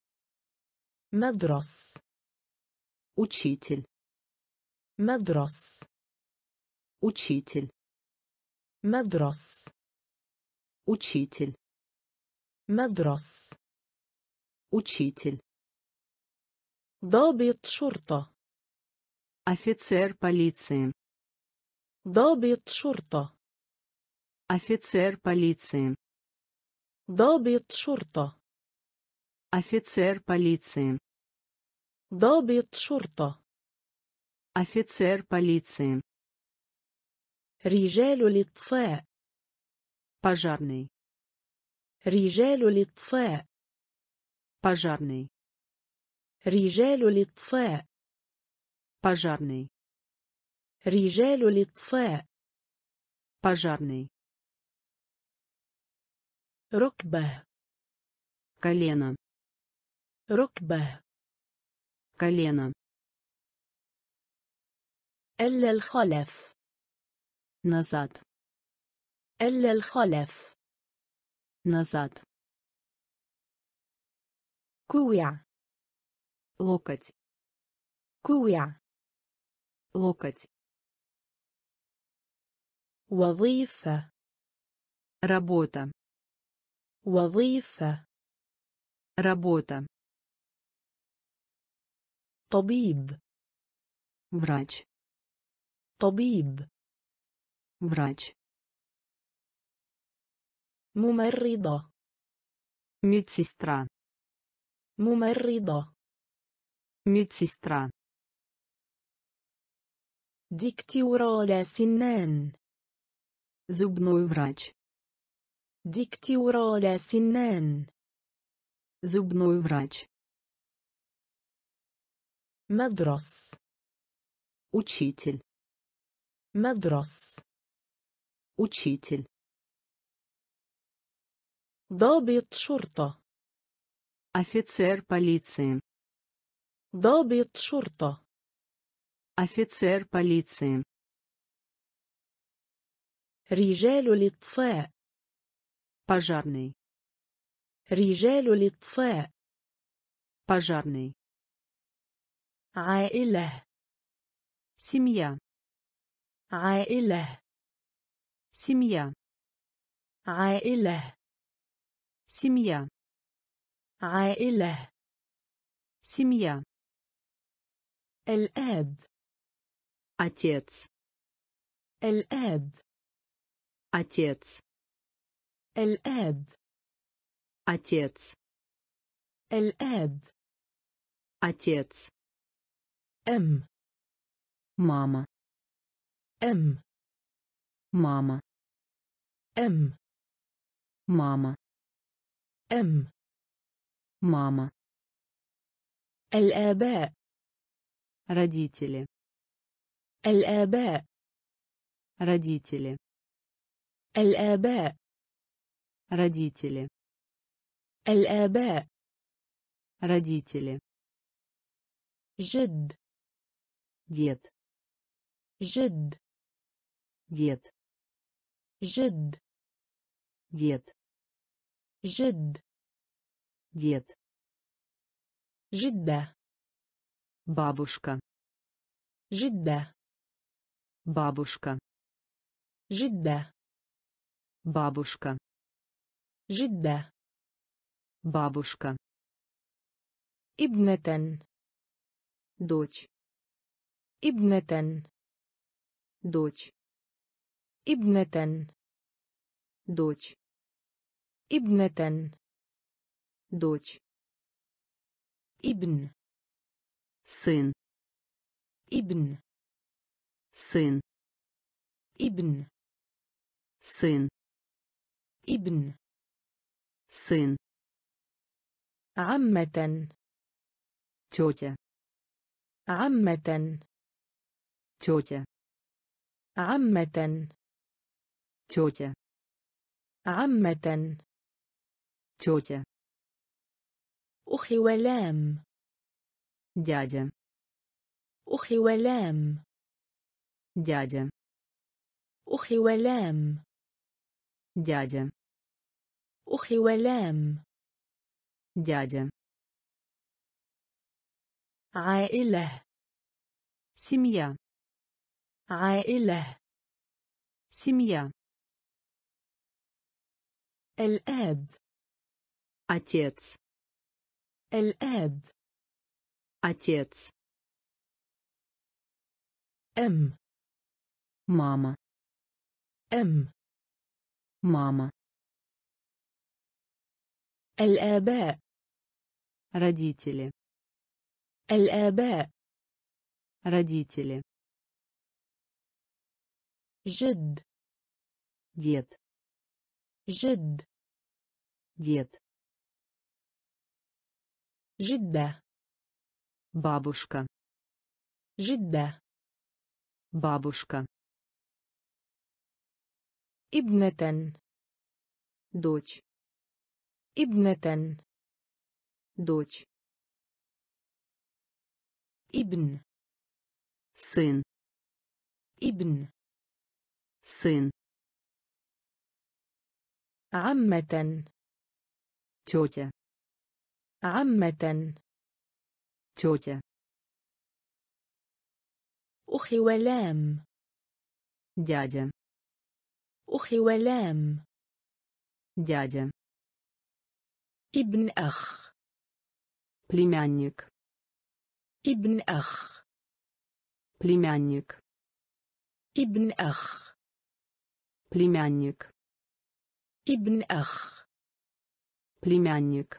مدرس учитель, مدرس учитель, مدرس учитель, مدرس учитель, ضابط شرطة офицер полиции, ضابط شرطة офицер полиции, ضابط شرطة офицер полиции, ضابط شرطة офицер полиции, رجال الإطفاء пожарный, رجال الإطفاء пожарный, رجال الإطفاء пожарный, رجال الإطفاء пожарный, ركبة колено, ركبة колено, إلا الخلف назад, إلا الخلف назад, كوع локоть, كوع локоть, وظيفة работа, وظيفة работа, طبيب врач, طبيب врач, ممرضة медсестра, ممرضة медсестра, دكتوراه سنان зубной врач, دكتوراه سنان зубной врач, مدرس учитель, مدرس учитель, ضابط شرطة офицер полиции, ضابط شرطة офицер полиции, رجال الإطفاء пожарный, رجال الإطفاء пожарный, عائلة семья, عائلة семья, عائلة семья, عائلة семья, الآب отец, الآب отец, الآب отец, الآب отец, أم мама, أم мама, أم мама, أم мама, الآباء родители, الآباء родители, الآباء родители, الآباء родители, جد дед, جد дед, جد дед, جد Дед. جدة. Бабушка. جدة. Бабушка. جدة. Бабушка. جدة. Бабушка. ابنة. Дочь. ابنة. Дочь. ابنة. Дочь. ابنة. Дочь. ابن. Сын. ابن. Сын. ابن. Сын. ابن. Сын. عمة. Тетя. عمة. Тетя. عمة. Тетя. عمة. Тетя. أخي ولام. Дядя. أخي ولام. Дядя. أخي ولام. Дядя. أخي ولام. Дядя. عائلة. Семья. عائلة. Семья. الآب. Отец. الآب. Отец. أم. Мама. أم. Мама. الآباء. Родители. الآباء. Родители. جد. Дед. جد. Дед. جدة. Бабушка. جدة. Бабушка. ابنة. Дочь. ابنة. Дочь. ابن. Сын. ابن. Сын. عمة. Тетя. عمة. Тетя. أخي ولام. Дядя. أخي ولام. Дядя. ابن أخ. Племянник. ابن أخ. Племянник. ابن أخ. Племянник. ابن أخ. Племянник.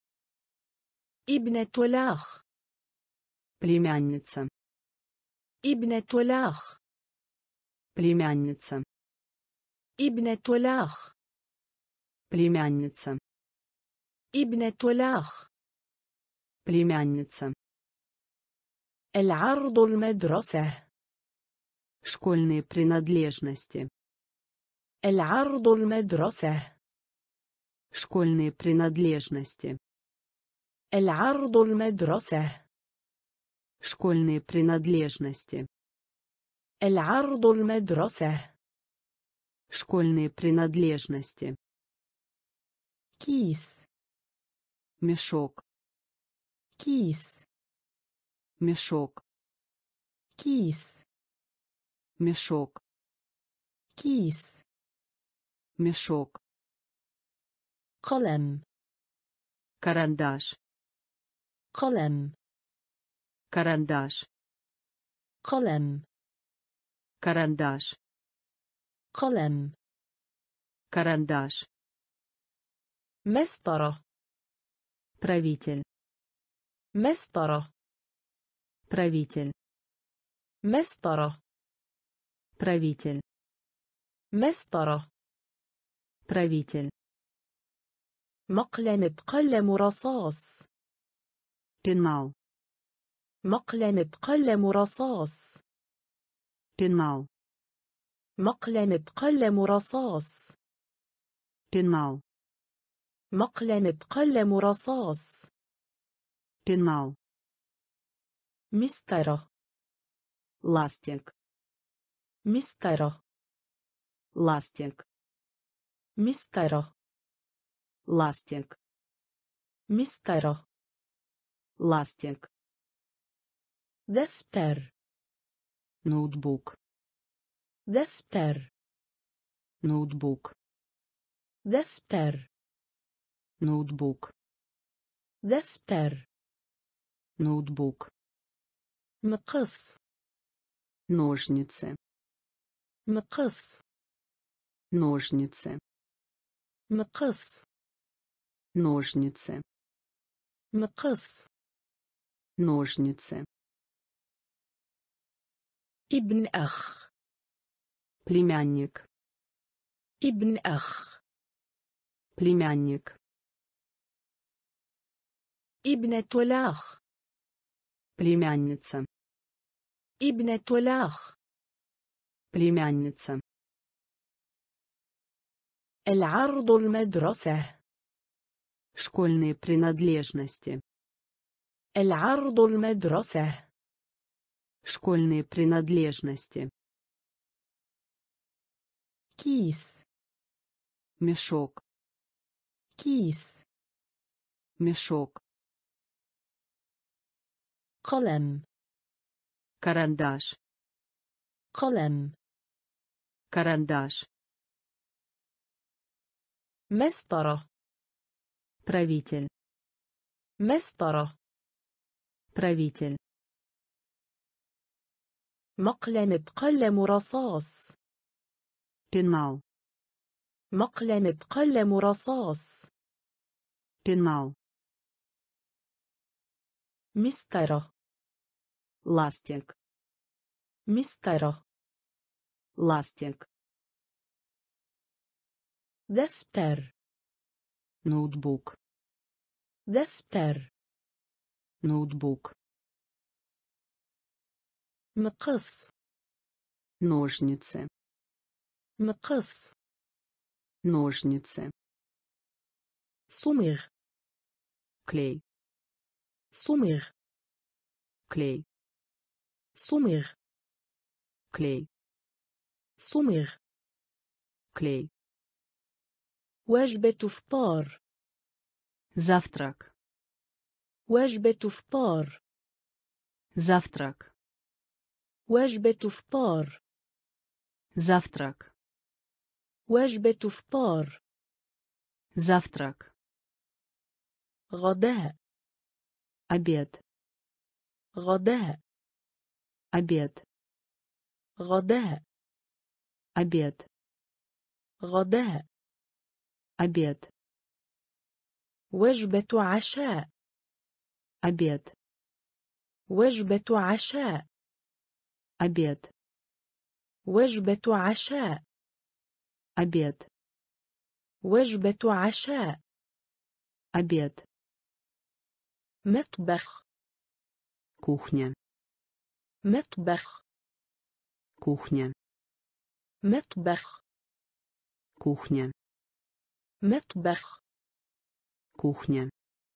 ابنة الأخ. Племянница. ابنة الأخ. Племянница. ابنة الأخ. Племянница. ابنة الأخ. Племянница. العرض المدرسة. Школьные принадлежности. العرض المدرسة. Школьные принадлежности. العرض المدرسة. Школьные принадлежности. العرض المدرسة. Школьные принадлежности. كيس. Мешок. كيس. Мешок. كيس. Мешок. كيس. Мешок. قلم. Карандаш. قلم. Карандаш. قلم. Карандаш. قلم. Карандаш. مسطرة. Правитель. مسطرة. Правитель. مسطرة. Правитель. مسطرة. Правитель. مقلمة قلم رصاص. Пенал. مقلمة قلم رصاص. Пенал. مقلمة قلم رصاص. Пенал. مقلمة قلم رصاص. Пенал. مسطرة. Ластик. مسطرة. Ластик. مسطرة. Ластик. مسطرة. ластик, دفتر. ноутбук, دفتر. ноутбук, دفتر. ноутбук, دفتر. ноутбук, مقص. ножницы, مقص. ножницы, مقص. ножницы, مقص. ножницы, ابن أخ. племянник, ابن أخ. племянник, ابنة الأخ. племянница, ابنة الأخ. племянница, العرض المدرسة. школьные принадлежности, العرض المدرسة. школьные принадлежности, كيس. мешок, كيس. мешок, قلم. карандаш, قلم. карандаш, مسطرة. правитель, مسطرة. правитель, مقلمة قلم رصاص. пенал, مقلمة قلم رصاص. пенал, مسطرة. ластик, مسطرة. ластик, دفتر. ноутбук, دفتر. ноутбук, مقص. ножницы, مقص. ножницы, صمغ. клей, صمغ. клей, صمغ. клей, صمغ. клей, وجبة إفطار. завтрак, وجبة إفطار. завтрак, وجبة إفطار. завтрак, وجبة إفطار. завтрак, غداء. обед, غداء. обед, غداء. обед, غداء. обед, وجبة عشاء. обед, وجبة عشاء. обед, وجبة عشاء. обед, وجبة عشاء. обед, مطبخ. кухня, مطبخ. кухня, مطبخ. кухня, مطبخ. кухня,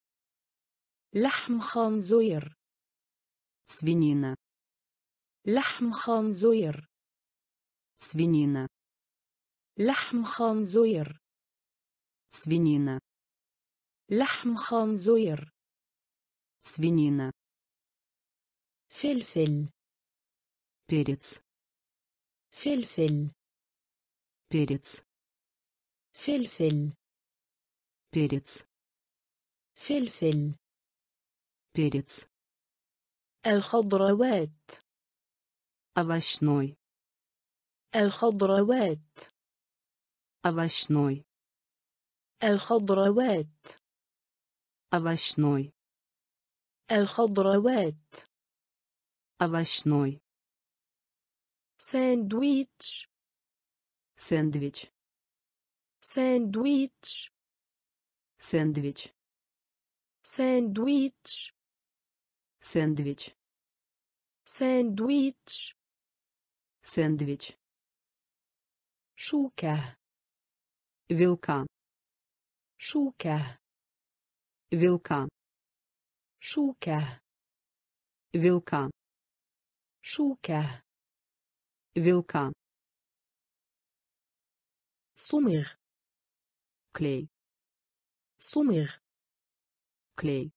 لحم خنزير. свинина, لحم خنزير. свинина, لحم خنزير. свинина, لحم خنزير. свинина, فلفل. перец, فلفل. перец, فلفل. перец, فلفل. перец, الخضروات. овощной, الخضروات. овощной, الخضروات. овощной, الخضروات. овощной, ساندويتش. сэндвич, ساندويتش. сэндвич, ساندويتش. сэндвич, ساندويتش. сэндвич, شوكة. вилка, شوكة. вилка, شوكة. вилка, شوكة. вилка, صمغ. клей, صمغ. клей,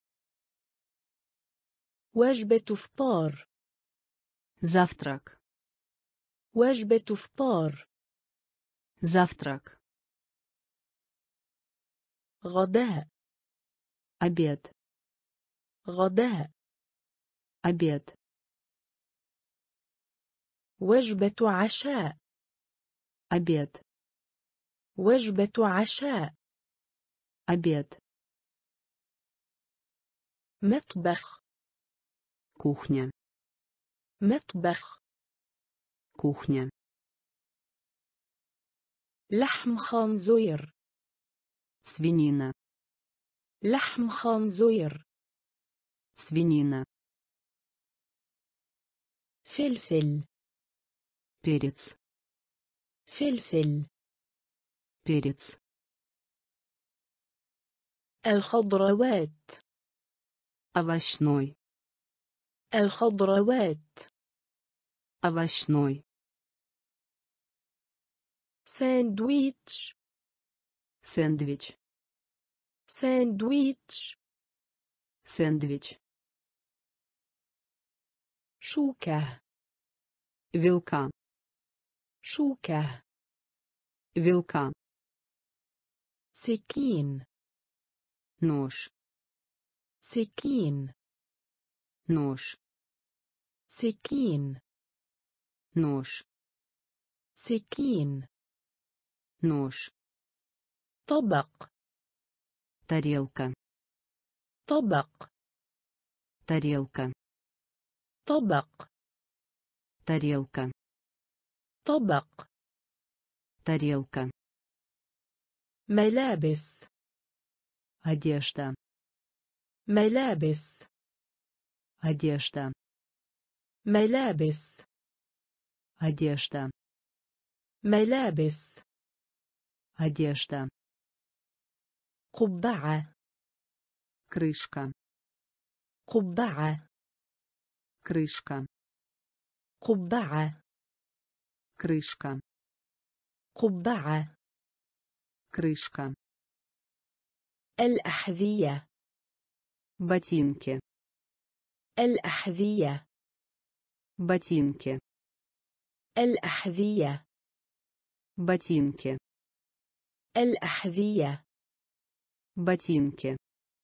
وجبة إفطار. завтрак, وجبة إفطار. завтрак, غداء. обед, غداء. обед, وجبة عشاء. обед, وجبة عشاء. обед, مطبخ. кухня, مطبخ. кухня, لحم خنزير. свинина, لحم خنزير. свинина, فلفل. перец, فلفل. перец, الخضروات. овощной, الخضروات. овощной, ساندويتش. сэндвич, ساندويتش. сэндвич, شوكة. вилка, شوكة. вилка, سكين. нож, سكين. нож, سكين. нож, سكين. нож, طبق. тарелка, طبق. тарелка, طبق. тарелка, طبق. тарелка, ملابس. одежда, ملابس. одежда, ملابس. одежда, ملابس. одежда, قبعة. крышка, قبعة. крышка, قبعة. крышка, قبعة. крышка, الأحذية. ботинки, الأحذية. ботинки, الأحذية. ботинки, الأحذية. ботинки,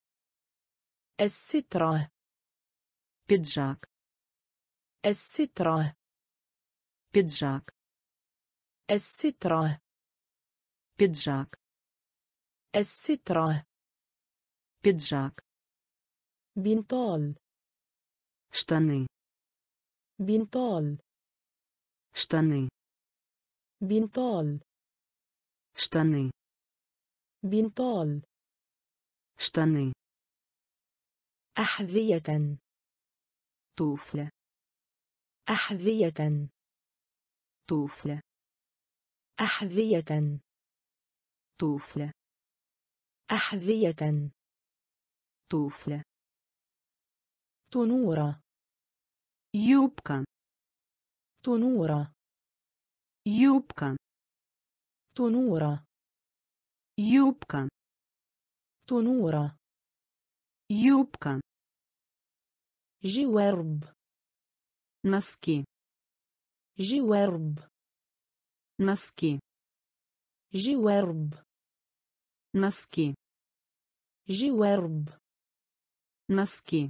السترة. пиджак, السترة. пиджак, السترة. пиджак, السترة. пиджак, بنطال. штаны, بنطال. штаны, بنطال. штаны, بنطال. штаны, أحذية. туфля, أحذية. туфля, أحذية. туфля, أحذية. туфля, تنورة. юбка, تنورة. юбка, تنورة. юбка, تنورة. юбка, جوارب. носки, جوارب. носки, جوارب. носки, جوارب. носки,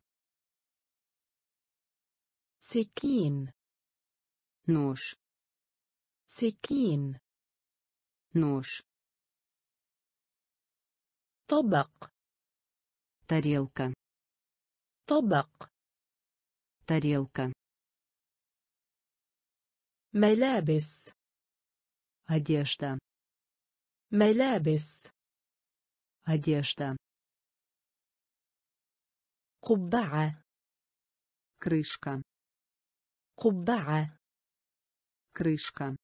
سكين. нож, سكين. нож, طبق. тарелка, طبق. тарелка, ملابس. одежда, ملابس. одежда, قبعة. крышка, قبعة. крышка,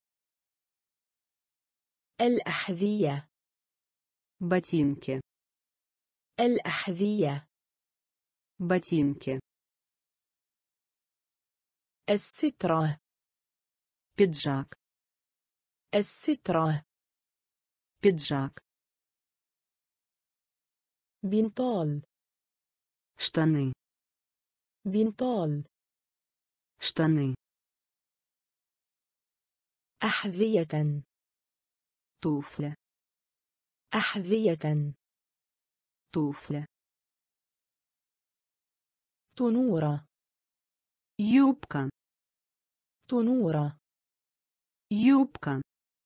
الأحذية. ботинки, الأحذية. ботинки, السترة. пиджак, السترة. пиджак, بنطال штаны, بنطال штаны, أحذية туфля, أحذية туфля, تنورة юбка, تنورة юбка,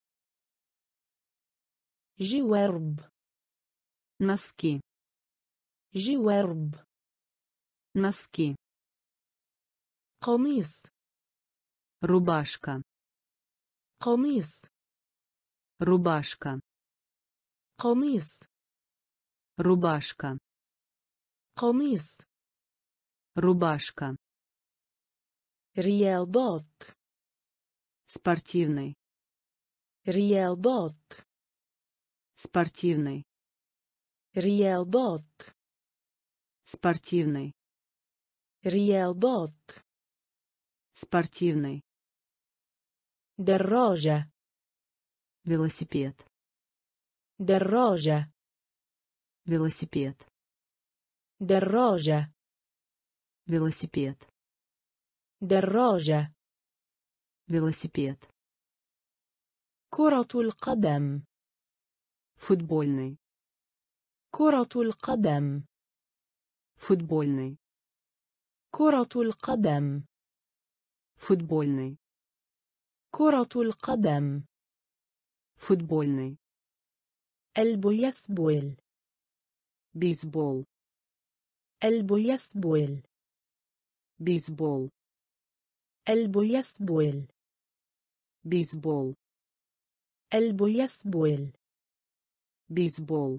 جوارب носки, جوارب носки, قميص рубашка, قميص рубашка, قميص рубашка, قميص рубашка, رياضات спортивный, رياضات спортивный, رياضات спортивный, رياضات спортивный, دراجة велосипед, دراجة велосипед, دراجة велосипед, دراجة велосипед, كرة القدم футбольный, كرة القدم футбольный, كرة القدم футбольный, كرة القدم футбольный, البيسبول бейсбол, البيسبول бейсбол, البيسبول бейсбол, البيسبول бейсбол,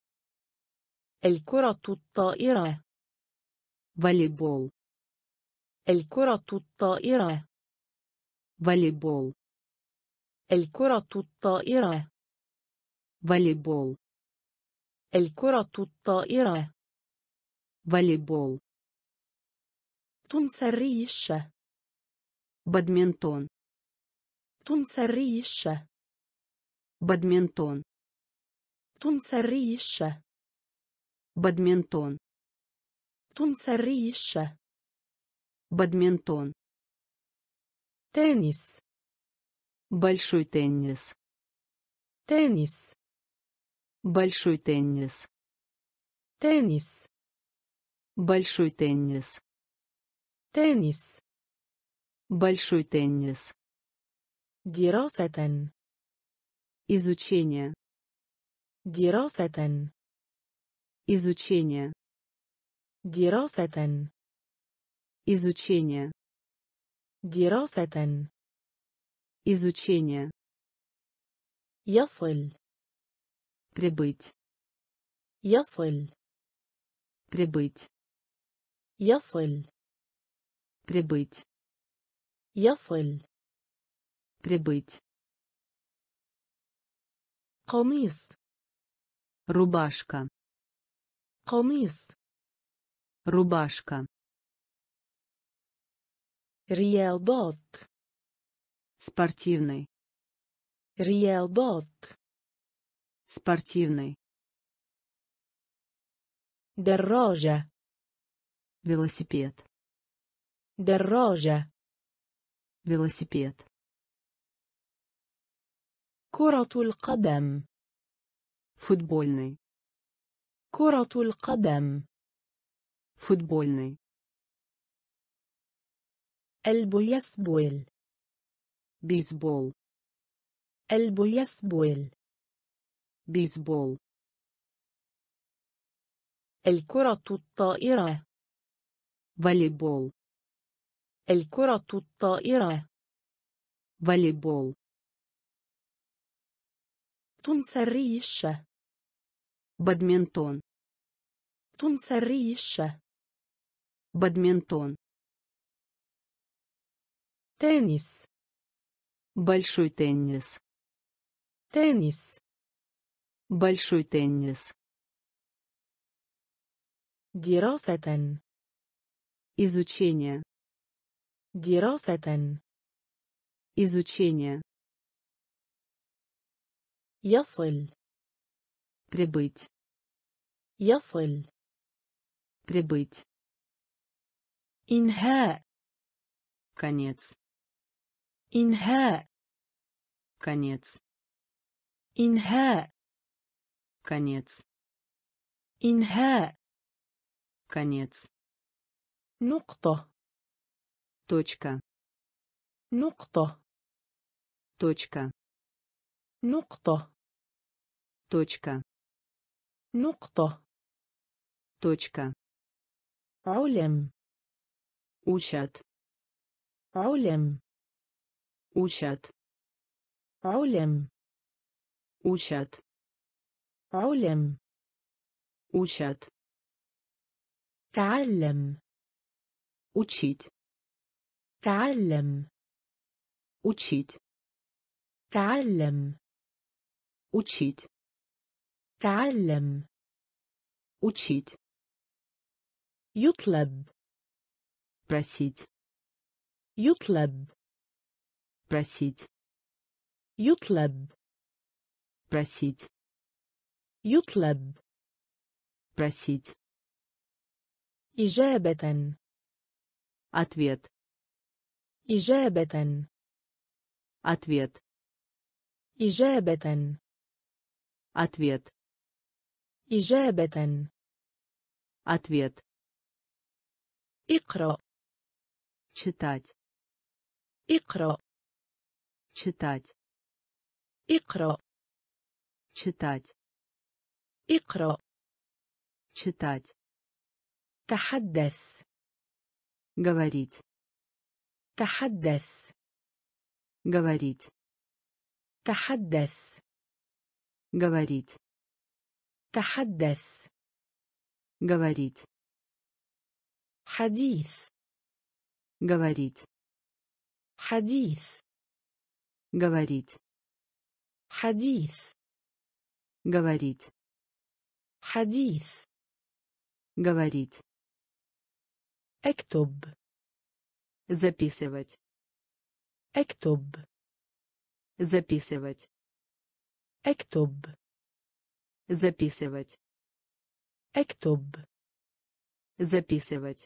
الكرة الطائرة волейбол, الكرة الطائرة волейбол, الكرة الطائرة волейбол, الكرة الطائرة волейбол, تنس الريش бадминтон, تنس الريش бадминтон, تنس الريش бадминтон, تنس الريش бадминтон, تنس большой теннис, تنس большой теннис, تنس большой теннис, تنس большой теннис, دراسة изучение, دراسة изучение, دراسة изучение, دراسة изучение, يصل прибыть, يصل прибыть, يصل прибыть, يصل прибыть, قميص рубашка, قميص рубашка, رياضات спортивный, رياضات спортивный, دراجة велосипед, دراجة велосипед, كرة القدم футбольный, كرة القدم футбольный, البيسبول бейсбол, البيسبول бейсбол, الكرة الطائرة волейбол, الكرة الطائرة волейбол, تنس الريش бадминтон, تنس الريش бадминтон, تنس большой теннис, تنس большой теннис, دراسة изучение, دراسة изучение, يصل прибыть, يصل. Прибыть. إنهاء. Конец. إنهاء. Конец. إنهاء. Конец. إنهاء. Конец. نقطة. Точка. نقطة. Точка. نقطة. Точка. نقطة. Точка. علم. Учат. علم. Учат. علم. Учат. علم. Учат. تعلم. Учить. تعلم. Учить. تعلم. Учить. تعلم. Учить. يطلب. Просить. يطلب. Просить. يطلب. Просить. يطلب. Просить. إجابة. Ответ. إجابة. Ответ. إجابة. Ответ. إجابة. Ответ. اقرأ. Читать. اقرأ. Читать. اقرأ. Читать. اقرأ. Читать. تحدث. Говорить. تحدث. Говорить. تحدث. Говорить. تحدث. Говорить. حديث. Говорить. حديث. Говорить. حديث. Говорить. حديث. Говорить. اكتب. Записывать. اكتب. Записывать. اكتب. Записывать. اكتب. Записывать.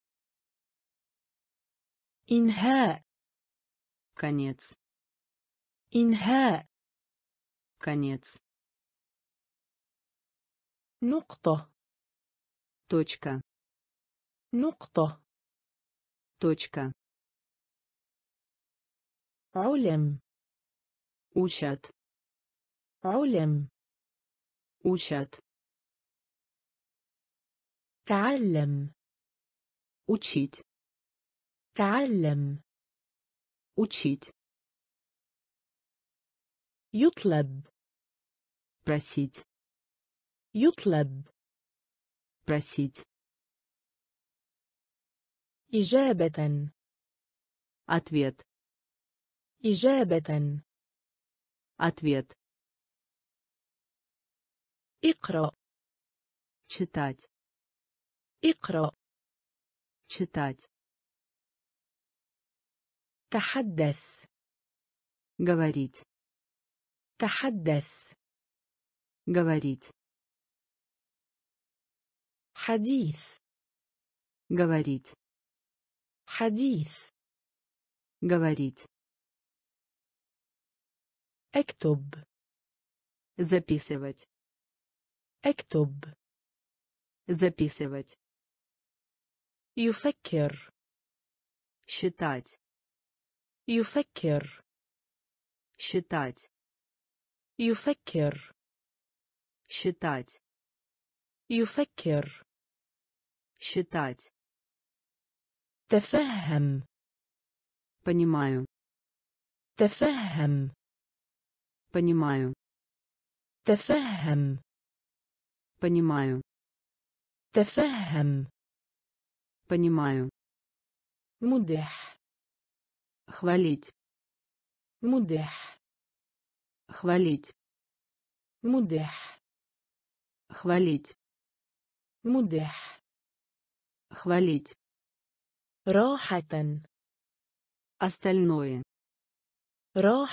إنهاء. Конец. إنهاء. Конец. نقطة. Точка. نقطة. Точка. علم. Учат. علم. Учат. تعلم. Учить. تعلم. Учить. يطلب. Просить. يطلب. Просить. إجابة. Ответ. إجابة. Ответ. اقرأ. Читать. اقرأ. Читать. تحدث. Говорить. تحدث. Говорить. حديث. Говорить. حديث. Говорить. اكتب. Записывать. اكتب. Записывать. يفكر. Считать. يفكر. Считать. يفكر. Считать. يفكر. Считать. تفهم. Понимаю. تفهم. Понимаю. تفهم. Понимаю. تفهم. Понимаю. مدح. Хвалить. مدح. Хвалить. مدح. Хвалить. مدح. Хвалить. راحة. Остальное.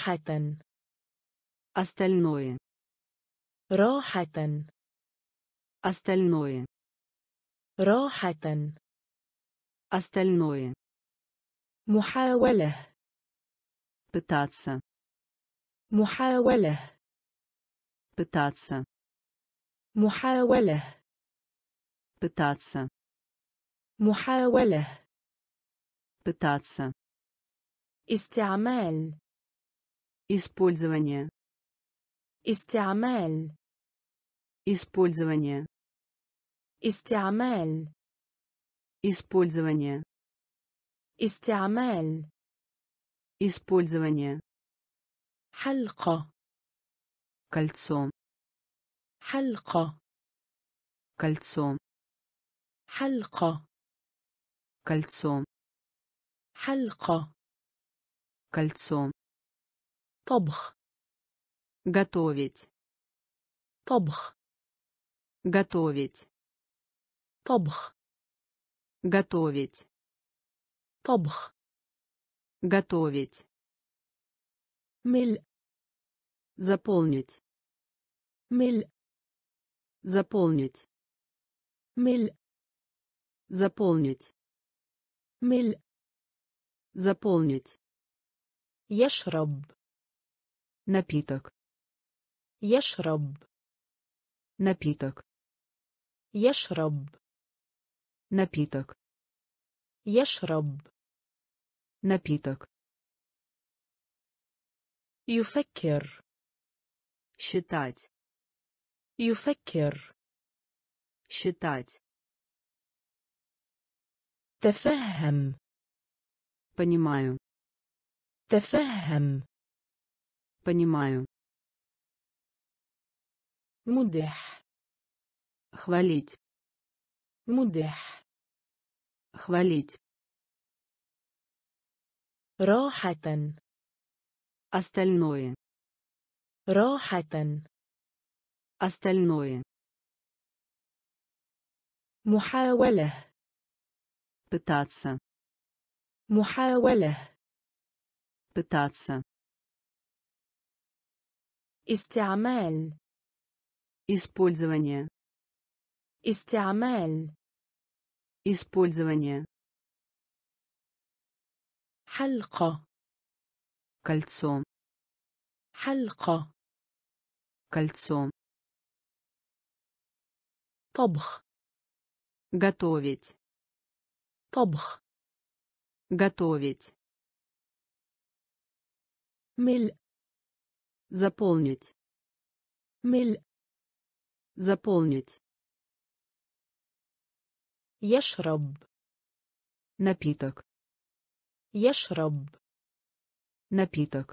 راحة. Остальное. راحة. Остальное. راحة. Остальное. محاولة. Пытаться. محاولة. Пытаться. محاولة. Пытаться. محاولة. Пытаться. استعمال. Использование. استعمال. Использование. استعمال. Использование. استعمال. Использование. حلقة. Кольцо. حلقة. Кольцо. حلقة. Кольцо. حلقة. Кольцо. طبخ. Готовить. طبخ. Готовить. طبخ. Готовить. طبخ. Готовить. ملء. Заполнить. ملء. Заполнить. ملء. Заполнить. ملء. Заполнить. يشرب. Напиток. يشرب. Напиток. يشرب. Напиток. يشرب. Напиток. يفكر. Считать. يفكر. Считать. تفهم. Понимаю. تفهم. Понимаю. مدح. Хвалить. مدح. Хвалить. راحة. Остальное. راحة. Остальное. محاولة. Пытаться. محاولة. Пытаться. استعمال. Использование. استعمال. Использование. حلقة. Кольцо. حلقة. Кольцо. طبخ. Готовить. طبخ. Готовить. ملء. Заполнить. ملء. Заполнить. يشرب. Напиток. يشرب. Напиток.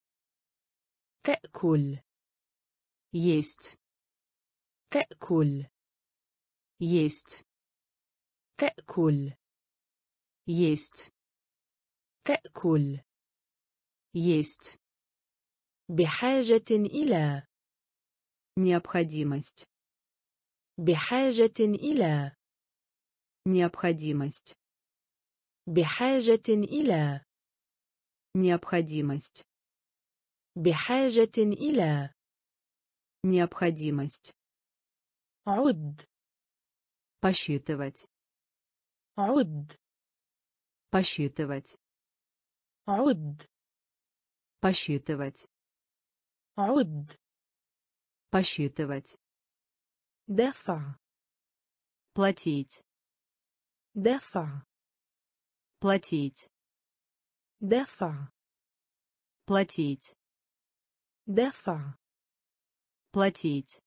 تأكل. Есть. تأكل. Есть. تأكل. Есть. تأكل. Есть. بحاجة إلى. Необходимость. بحاجة إلى. Необходимость. بحاجة إلى. Необходимость. بحاجة إلى. Необходимость. عد. Посчитывать. عد. Посчитывать. عد. Посчитывать. عد. Посчитывать. دفع. Платить. دفع. Платить. دفع. Платить. دفع. Платить.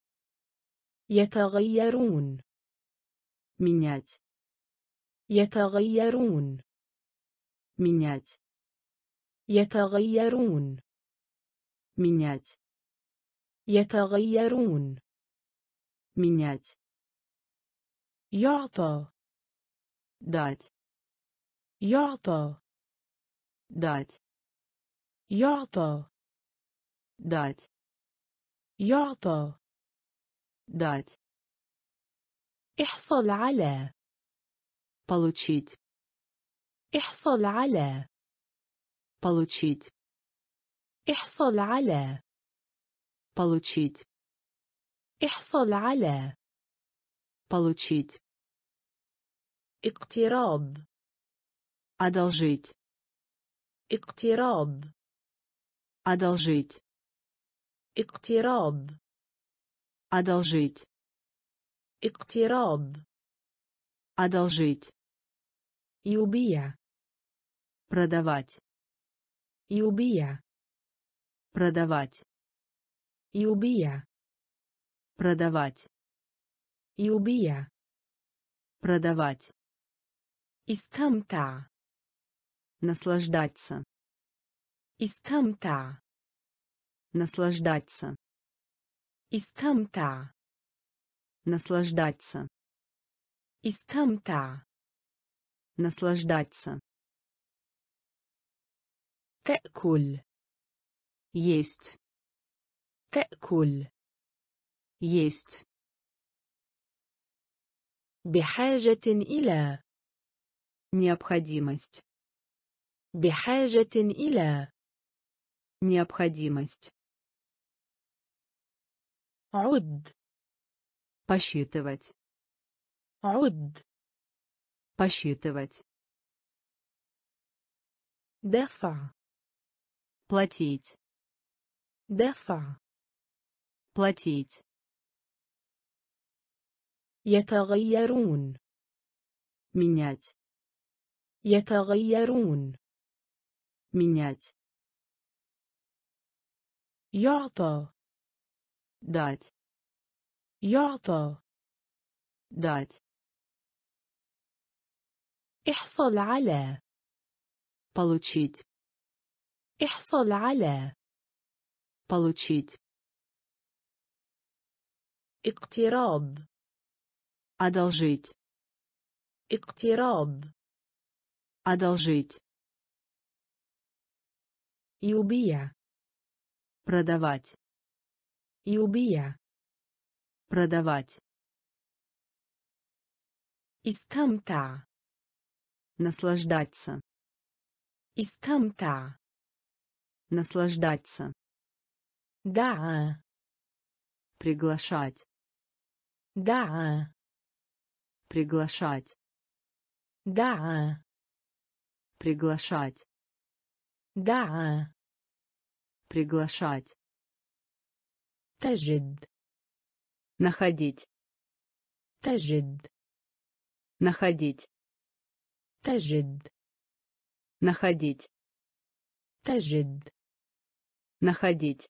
يتغيرون. Менять. يتغيرون. Менять. يتغيرون. Менять. يتغيرون. Менять. يعطى. Дать. يعطى. Дать. يعطى. Дать. يعطى. Дать. احصل على. Получить. احصل على. Получить. احصل على. Получить. احصل على. Получить. اقتراض. Одолжить. اقتراض. Одолжить. اقتراض. Одолжить. اقتراض. Одолжить. يبيع. Продавать. يبيع. Продавать. يبيع. Продавать. يبيع. Продавать. استمتع. Наслаждаться. استمتع. Наслаждаться. استمتع. Наслаждаться. استمتع. Наслаждаться. تأكل. Есть. تأكل. Есть. بحاجة إلى. Необходимость. بحاجة إلى. Необходимость. عد. Посчитывать. عد. Посчитывать. دفع. Платить. دفع. Платить. يتغيرون. Менять. يتغيرون. Менять. يعطى. Дать. يعطى. Дать. احصل على. Получить. احصل على. Получить. اقتراض. Одолжить. اقتراض. Одолжить. يبيع. Продавать. يبيع. Продавать. استمتع. Наслаждаться. استمتع. Наслаждаться. دعا. Приглашать. دعا. Приглашать. دعا. Приглашать. دعا. Приглашать. تجد. Находить. تجد. Находить. تجد. Находить. تجد. Находить.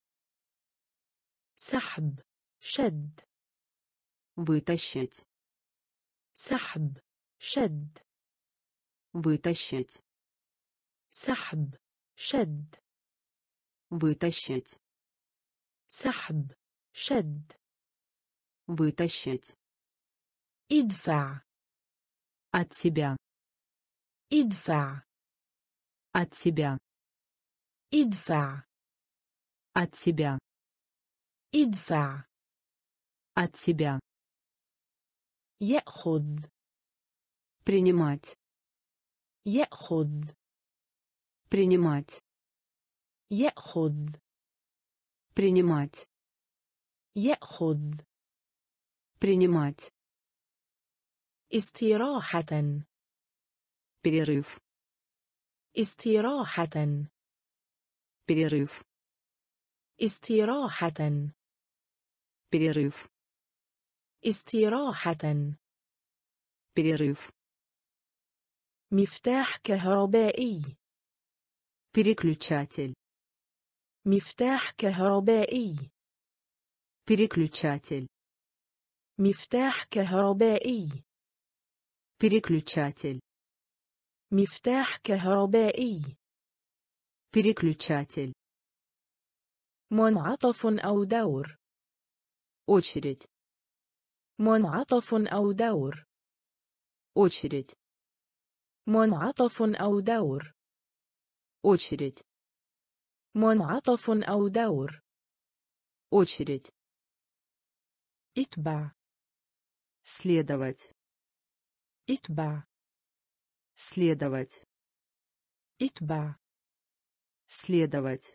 سحب. شد. Вытащить. سحب. شد. Вытащить. سحب. شد. Вытащить. سحب. شد. Вытащить. ادفع. От себя. ادفع. От себя. ادفع. От себя. ادفع. От себя. يأخذ. Принимать. يأخذ. Принимать. يأخذ. Принимать. يأخذ. Принимать. استراحة. Перерыв. استراحة. Перерыв. استراحة. Перерыв. استراحة. Перерыв. مفتاح كهربائي. Переключатель. مفتاح كهربائي. Переключатель. مفتاح كهربائي. Переключатель. مفتاح كهربائي. Переключатель. منعطف أو دور. Очередь. منعطف أو دور. Очередь. منعطف أو دور. Очередь. منعطف أو دور. Очередь. اتبع. Следовать. اتبع. Следовать. اتبع. Следовать.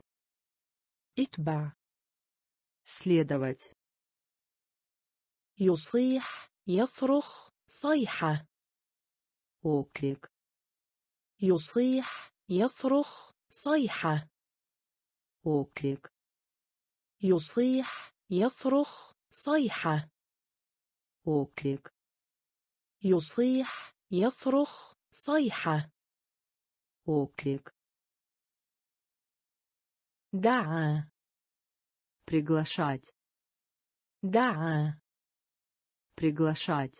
اتبع. Следовать. يصيح. يصرخ صيحة. окрик, يصيح يصرخ صيحة. окрик, يصيح يصرخ صيحة. окрик, يصيح يصرخ صيحة. окрик, دعا. приглашать, دعا. приглашать,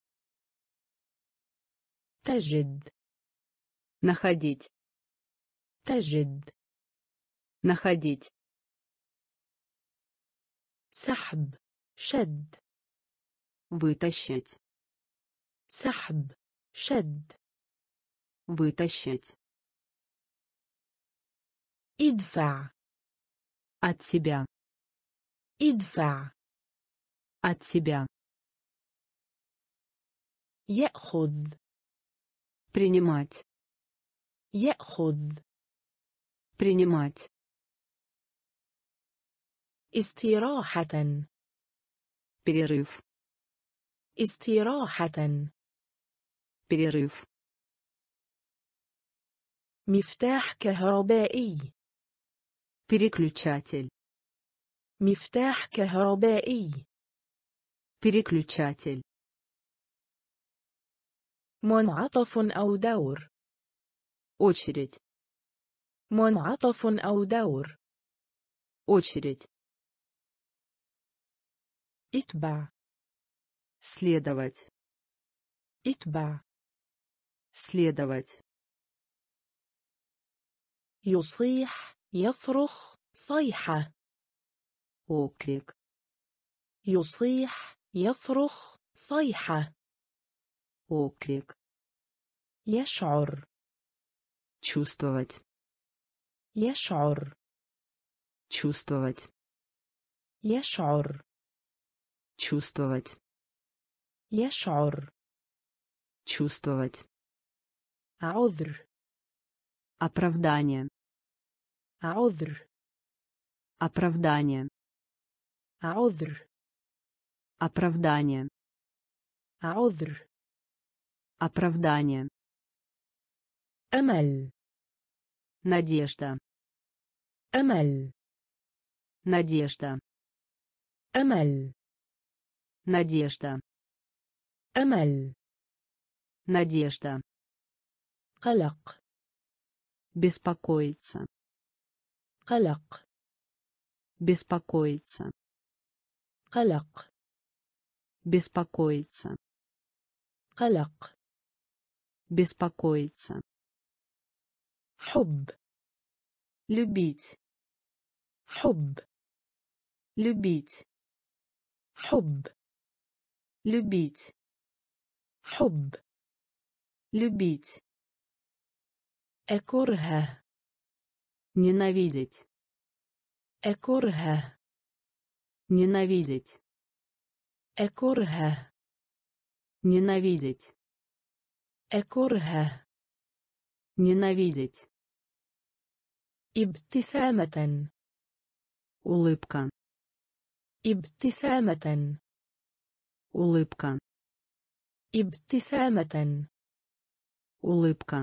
تجد. находить, تجد. находить, سحب شد. вытащить, سحب شد. вытащить, ادفع. от себя, ادفع. от себя, يأخذ. принимать, يأخذ. принимать, استراحة. перерыв, استراحة. перерыв, مفتاح كهربائي. переключатель, مفتاح كهربائي. переключатель, منعطف أو دور. очередь, منعطف أو دور. очередь, اتبع. следовать, اتبع. следовать, يصيح يصرخ صيحة. окрик, يصيح يصرخ صيحة. окрик, يشعر. чувствовать, يشعر. чувствовать, يشعر. чувствовать, يشعر. чувствовать, عذر. оправдание, عذر. оправдание, عذر. оправдание, عذر. оправдание, أمل. надежда, أمل. надежда, أمل. надежда, أمل. надежда, قلق. беспокоиться, قلق. беспокоиться, قلق. беспокоиться, قلق. беспокоиться, حب. любить, حب. любить, حب. любить, حب. любить, أكره. ненавидеть, أكره. ненавидеть, أكره. ненавидеть, أكره. ненавидеть, ابتسامة. улыбка, ابتسامة. улыбка, ابتسامة. улыбка,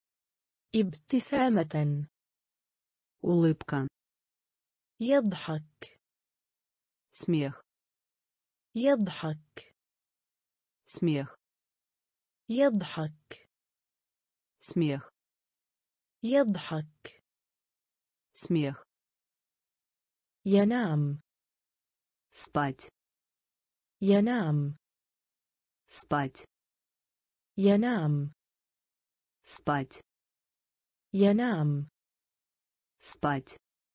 ابتسامة. улыбка, يضحك. смех, يضحك. смех, يضحك. смех, يضحك. смех, ينام. спать, ينام. спать, ينام. спать, ينام. спать,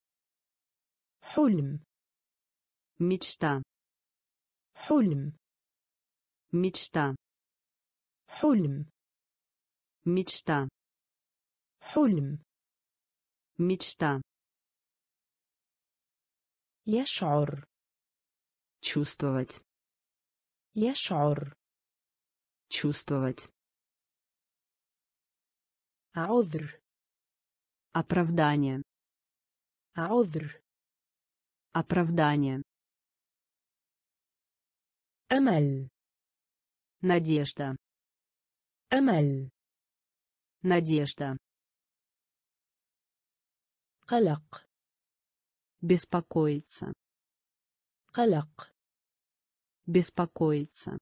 حلم. мечта, حلم. мечта, حلم. мечта, حلم. мечта, يشعر. чувствовать, يشعر. чувствовать, عذر. оправдание, عذر. оправдание, أمل. Надежда. أمل. Надежда. قلق. Беспокоиться. قلق. Беспокоиться.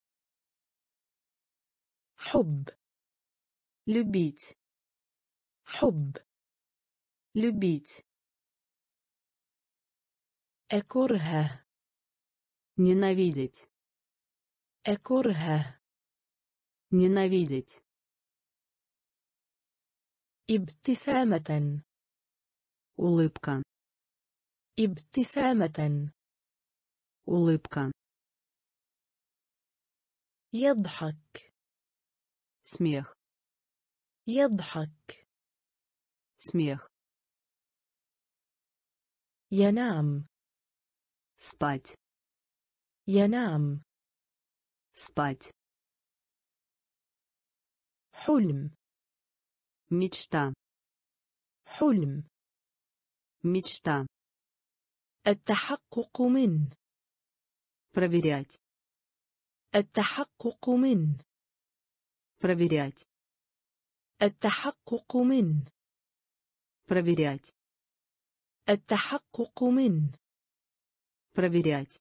حب. Любить. حب. Любить. أكره. Ненавидеть. أكره. Ненавидеть. ابتسامة. Улыбка. ابتسامة. Улыбка. يضحك. Смех. يضحك. Смех. ينام. Спать. ينام. Спать. حلم. Мечта. حلم. Мечта. التحقق من. Проверять. التحقق من. Проверять. التحقق من. Проверять. التحقق من. Проверять.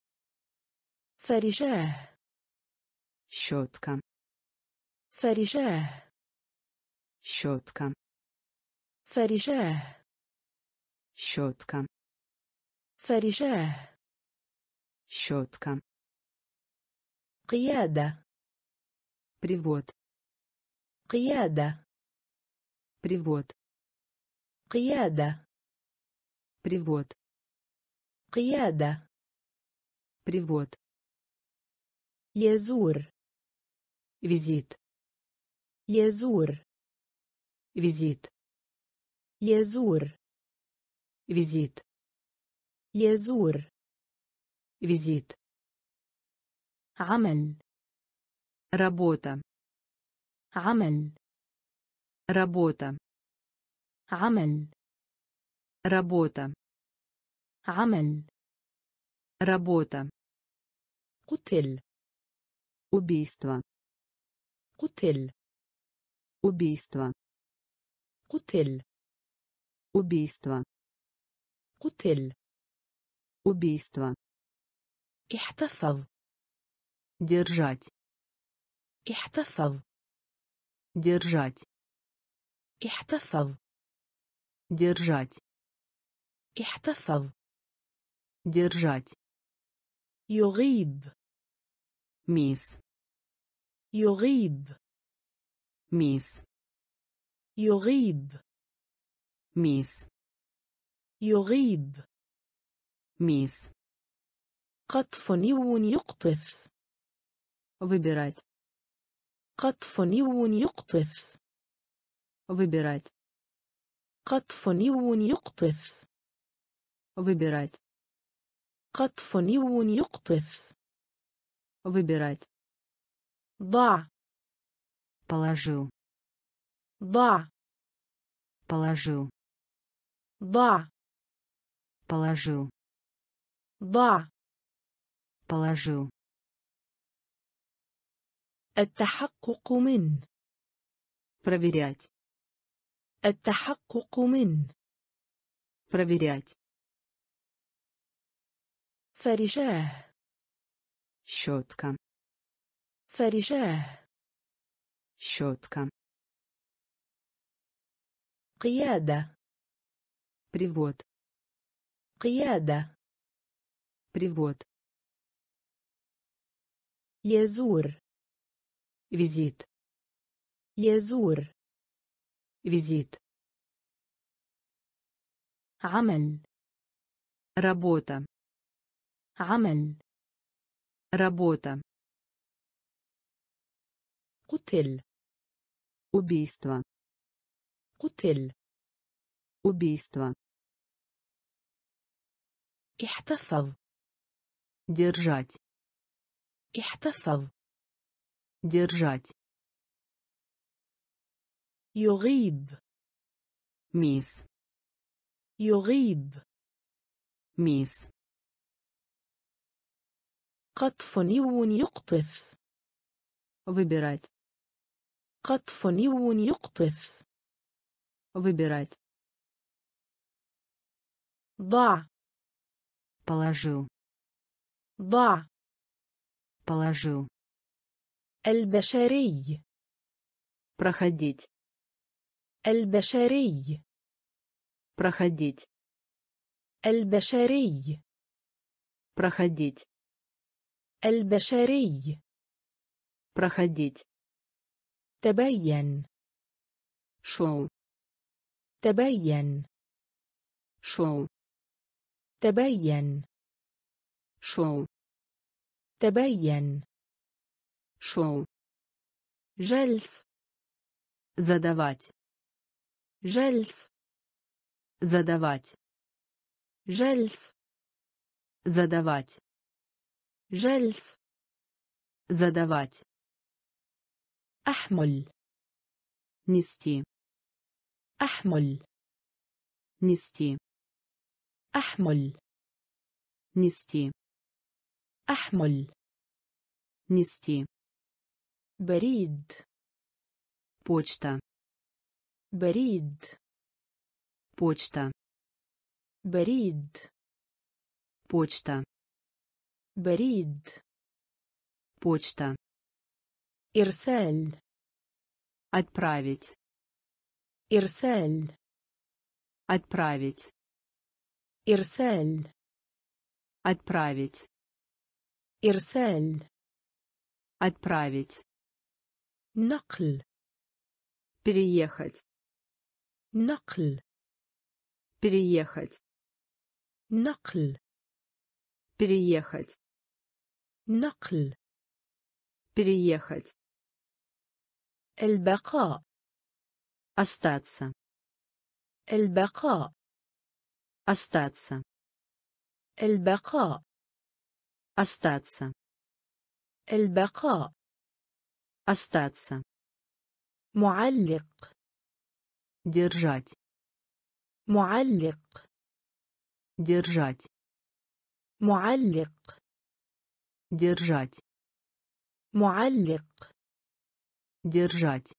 فرشاه. Щетка. فرشاه. Щетка. فرشاه. Щетка. فرشاه. Щетка. قيادة. Привод. قيادة. Привод. قيادة. Привод. قيادة. Привод. يزور. Визит. يزور. Визит. يزور. Визит. يزور. Визит. عمل. Работа. عمل. Работа. عمل. Работа. عمل. Работа. قتل. Убийство. قتل. Убийство. قتل. Убийство. قتل. Убийство. احتفظ. Держать. احتفظ. Держать. احتفظ. Держать. احتفظ. Держать. يغيب. Мисс. يغيب. Мисс. يغيب. Мисс. يغيب. Мисс. قطف نيو يقطف. Выбирать. قطف نيو يقطف. Выбирать. قطف نيو يقطف. Выбирать. قطف نيو يقطف. Выбирать. ضع. Положил. ضع. Положил. ضع. Положил. ضع. Положил. التحقق من. Проверять. التحقق من. Проверять. فرشاه. Щетка. فرشاه. Щетка. قيادة. Привод. قيادة. Привод. يزور. Визит. يزور. Визит. عمل. Работа. عمل. Работа. قتل. Убийство. قتل. Убийство. احتفظ. Держать. احتفظ. Держать. يغيب. Мисс. يغيب. Мисс. قطف نيو يقطف. Выбирать. قطف نيو يقطف. Выбирать. ضع. Положил. ضع. Положил. البشري. Проходить. البشري. Проходить. البشري. Проходить. البشري. Проходить. تبين. Шел. تبين. Шел. تبين. Шел. تبين. Шел. جلس. Задавать. جلس. Задавать. جلس. Задавать. جلس. Задавать. أحمل. Нести. أحمل. Нести. أحمل. Нести. أحمل. Нести. بريد. Почта. بريد. Почта. بريد. Почта. بريد. Почта. إرسال. Отправить. إرسال. Отправить. إرسال. Отправить. إرسال. Отправить. نقل. Переехать. نقل. Переехать. نقل. Переехать. نقل. Переехать. البقاء. Остаться. البقاء. Остаться. البقاء. Остаться. البقاء. Остаться. معلق. Держать. معلق. Держать. معلق. Держать. معلق. Держать.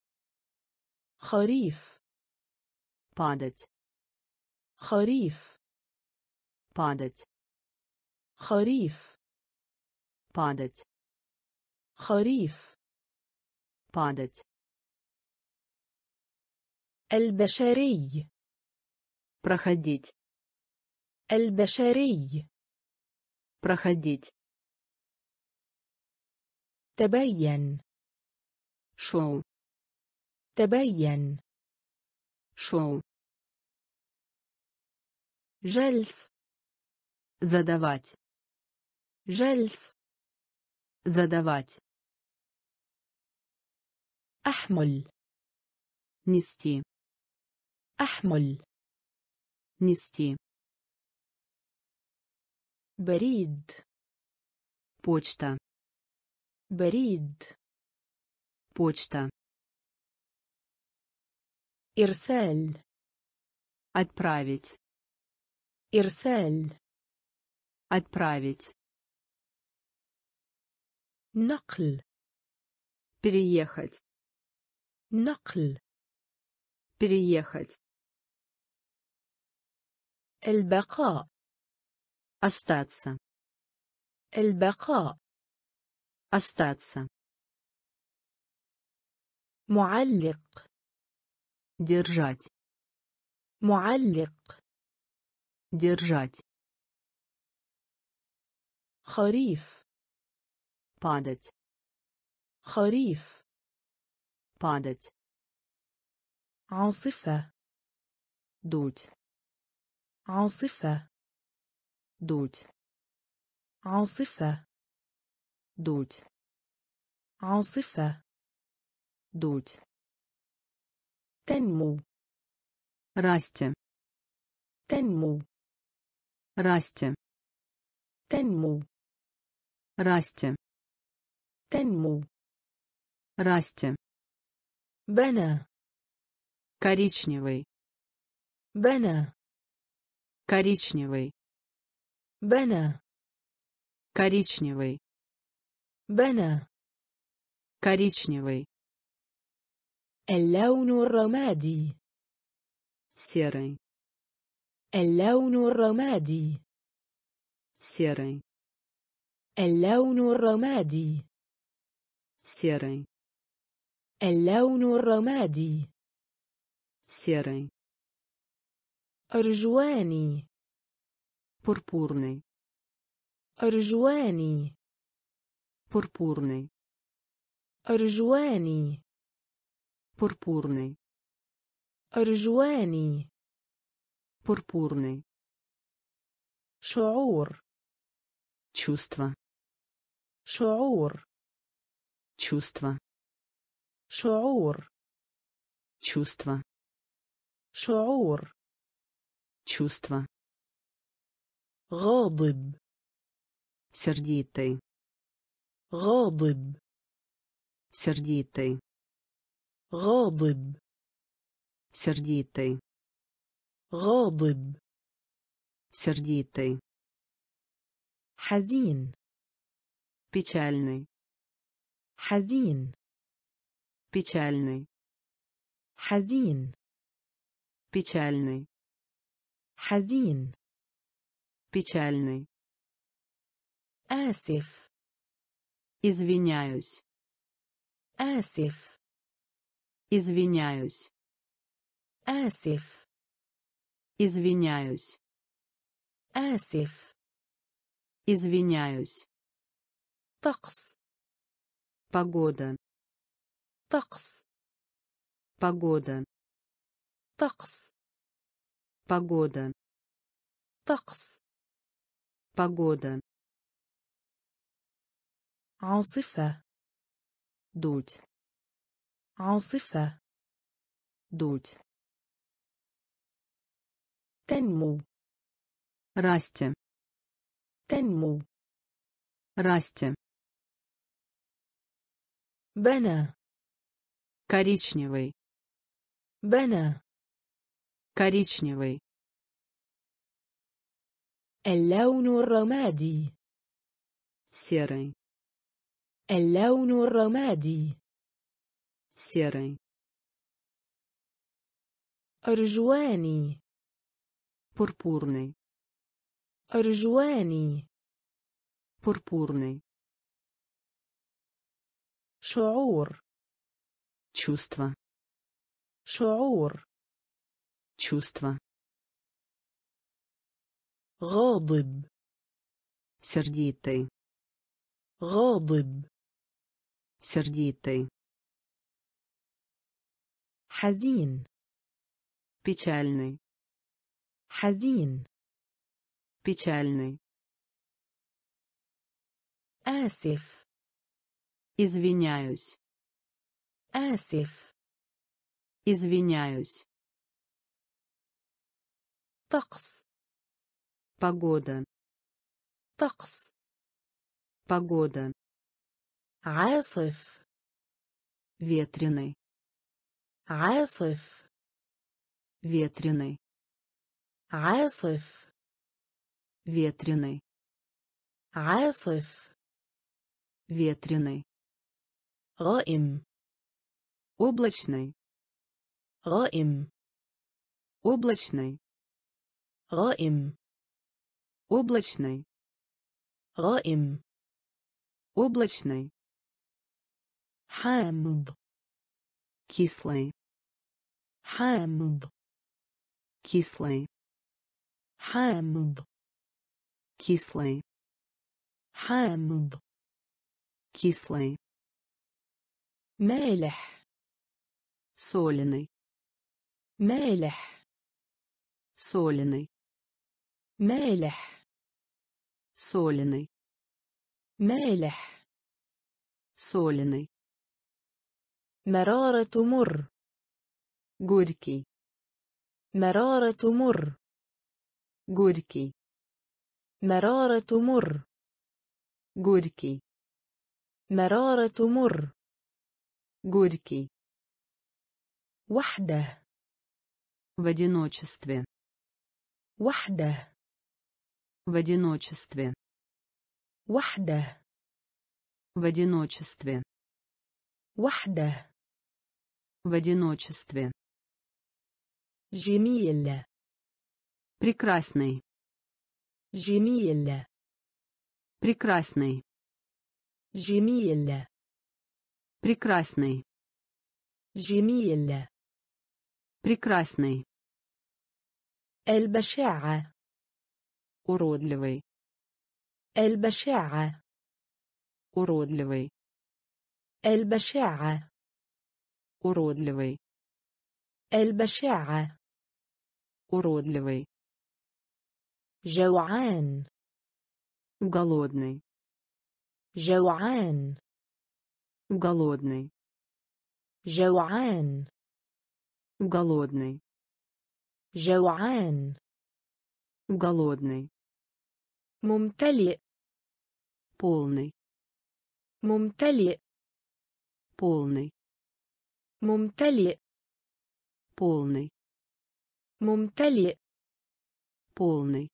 خريف. Падать. خريف. Падать. خريف. Падать. خريف. Падать. البشري. Проходить. البشري. Проходить. تبين. Шел. تبين. Шел. جلس. Задавать. جلس. Задавать. أحمل. Нести. أحمل. Нести. بريد. Почта. بريد. Почта. إرسال. Отправить. إرسال. Отправить. نقل. Переехать. نقل. Переехать. البقاء. Остаться. البقاء. Остаться. معلق. Держать. معلق. Держать. خريف. Падать. خريف. Падать. عاصفة. Дуть. عاصفة. Дуть. عاصفة. Дуть. عاصفة. Дуть. تنمو. Расти. تنمو. Расти. تنمو. Расти. تنمو. Расти. بنى. Коричневый. بنى. Коричневый. بنى. Коричневый. بنى. Коричневый. اللون الرمادي. Серый. اللون الرمادي. Серый. اللون الرمادي. Серый. اللون الرمادي. Серый. أرجواني. Пурпурный. أرجواني. Пурпурный. أرجواني. Пурпурный. أرجواني. Пурпурный. شعور. Чувство. شعور. Чувство. شعور. Чувство. شعور. Чувство. غاضب. Сердитый. غاضب. Сердитый. غاضب. Сердитый. غاضب. Сердитый. حزين. Печальный. حزين. Печальный. حزين. Печальный. حزين. Печальный. آسف. Извиняюсь. آسف. Извиняюсь. آسف. Извиняюсь. آسف. Извиняюсь. طقس. Погода. طقس. Погода. طقس. Погода. طقس. Погода. عاصفة. Дуть. عاصفة. Дуть. تنمو. Расти. تنمو. Расти. بنى. Коричневый. بنى. Коричневый. اللون الرمادي. Серый. اللون الرمادي. Серый. أرجواني. Пурпурный. أرجواني. Пурпурный. شعور. Чувство. شعور. Чувство. غاضب. Сердитый. غاضب. Сердитый. حزين. Печальный. حزين. Печальный. آسف. Извиняюсь. آسف. Извиняюсь. طقس. Погода. طقس. Погода. عاصف. Ветреный. عاصف. Ветреный. عاصف. Ветреный. عاصف. Ветреный. غائم. Облачный. غائم. Облачный. غائم. Облачный. غائم. Облачный. حامض. Кислый. حامض. Кислый. حامض. Кислый. حامض. Кислый. مالح. Соленый. مالح. Соленый. مالح. Соленый. مالح. Соленый. مرارة مر. Горький. مرارة مر. Горький. مرارة مر. Горький. مرارة مر. Горький. وحده. В одиночестве. وحده. В одиночестве. وحده. В одиночестве. وحده. В одиночестве. جميل. Прекрасный. جميل. Прекрасный. جميل. Прекрасный. جميل. Прекрасный. البشاعة. Уродливый. البشاعة. Уродливый. البشاعة. Уродливый. البشاعة. Уродливый. جوعان. Голодный. جوعان. Голодный. جوعان. Голодный. جوعان. Голодный. ممتلئ. Полный. ممتلئ. Полный. ممتلئ. Полный. ممتلئ. Полный.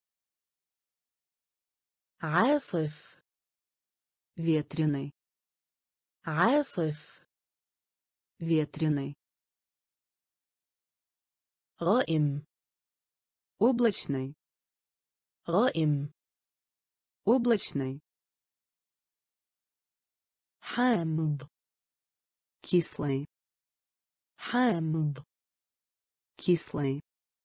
عاصف. Ветреный. عاصف. Ветреный. غائم. Облачный. غائم. Облачный. حامض. Кислый. حامض. Кислый.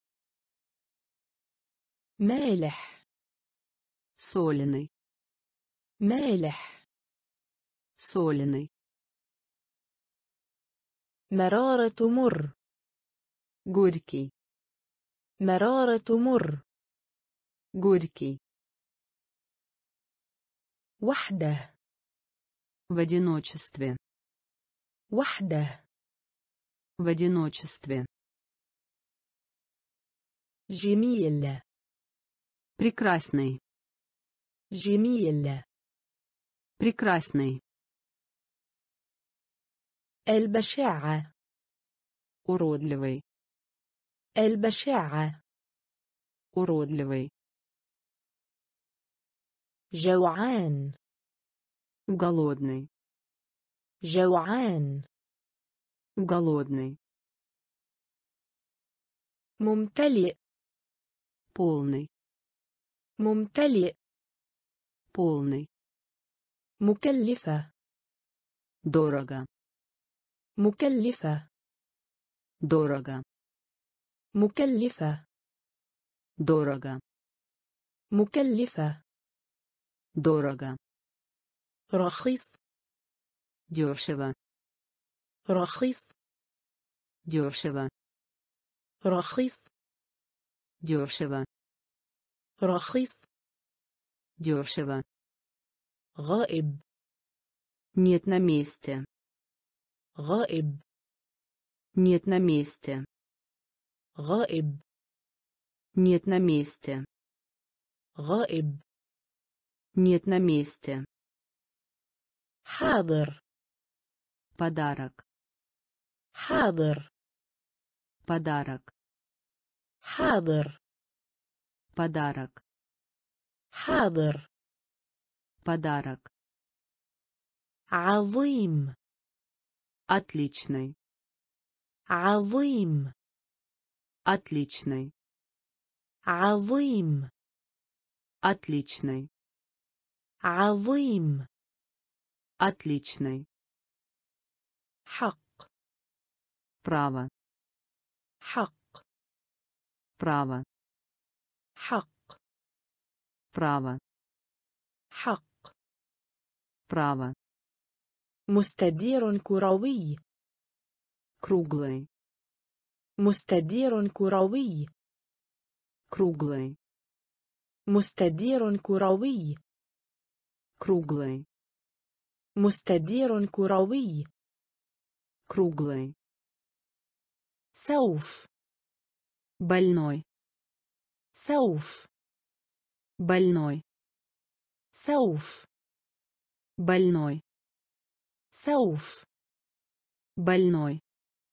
مالح. Соленый. مالح. Соленый. مرارة مر. Горький. مرارة مر. Горький. وحده. В одиночестве. وحده. В одиночестве. جميل. Прекрасный. جميل. Прекрасный. البشاعة. Уродливый. البشاعة. Уродливый. جوعان. Голодный. جوعان. Голодный. ممتلئ. Полный. ممتلئ. Полный. مكلفة. Дорого. مكلفة. Дорого. مكلفة. Дорого. مكلفة. Дорого. رخيص. Дешево. رخيص. Дешево. رخيص. Дешево. رخيص. Дешево. غائب. Нет на месте. غائب. Нет на месте. غائب. Нет на месте. غائب. Нет на месте. حاضر. Подарок. حاضر. Подарок. حاضر. Подарок. حاضر. Подарок. عظيم. Отличный. عظيم. Отличный. عظيم. Отличный. عظيم. Отличный. حق. Право. حق. Право. حق. Право. حق. Право. مستدير كروي. Круглый. مستدير كروي. Круглый. مستدير كروي. Круглый. مستدير كروي. Круглый. سوف. Больной. سوف. Больной. سوف. Больной. سوف. Больной.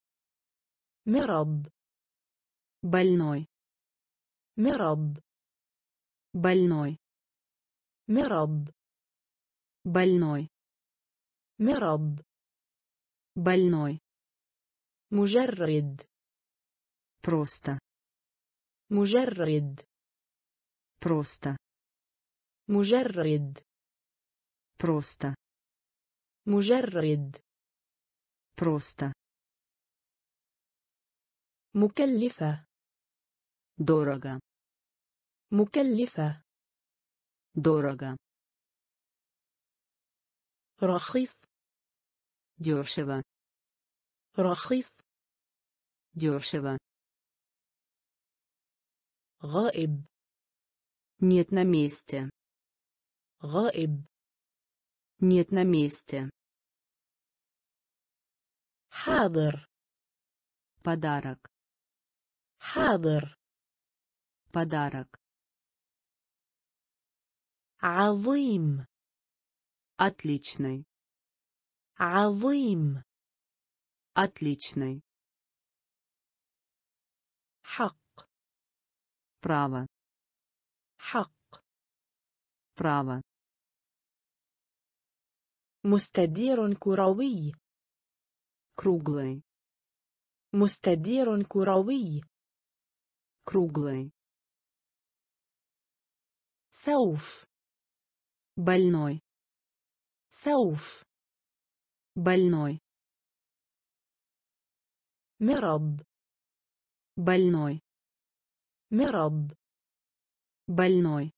مرض. Больной. مرض. Больной. مرض. Больной. مرض. Больной. مجرد. Просто. مجرد. Просто. مجرد. Просто. مجرد. Просто. مكلفة. Дорого. مكلفة. Дорого. رخيص. Дешево. رخيص. Дешево. غائب. Нет на месте. غائب. Нет на месте. حاضر. Подарок. حاضر. Подарок. عظيم. Отличный. عظيم. Отличный. حق. Право. حق. Право. مستدير كروي. Круглый. مستدير كروي. Круглый. سوف. Больной. سوف. Больной. مرض. Больной. مرض. Больной.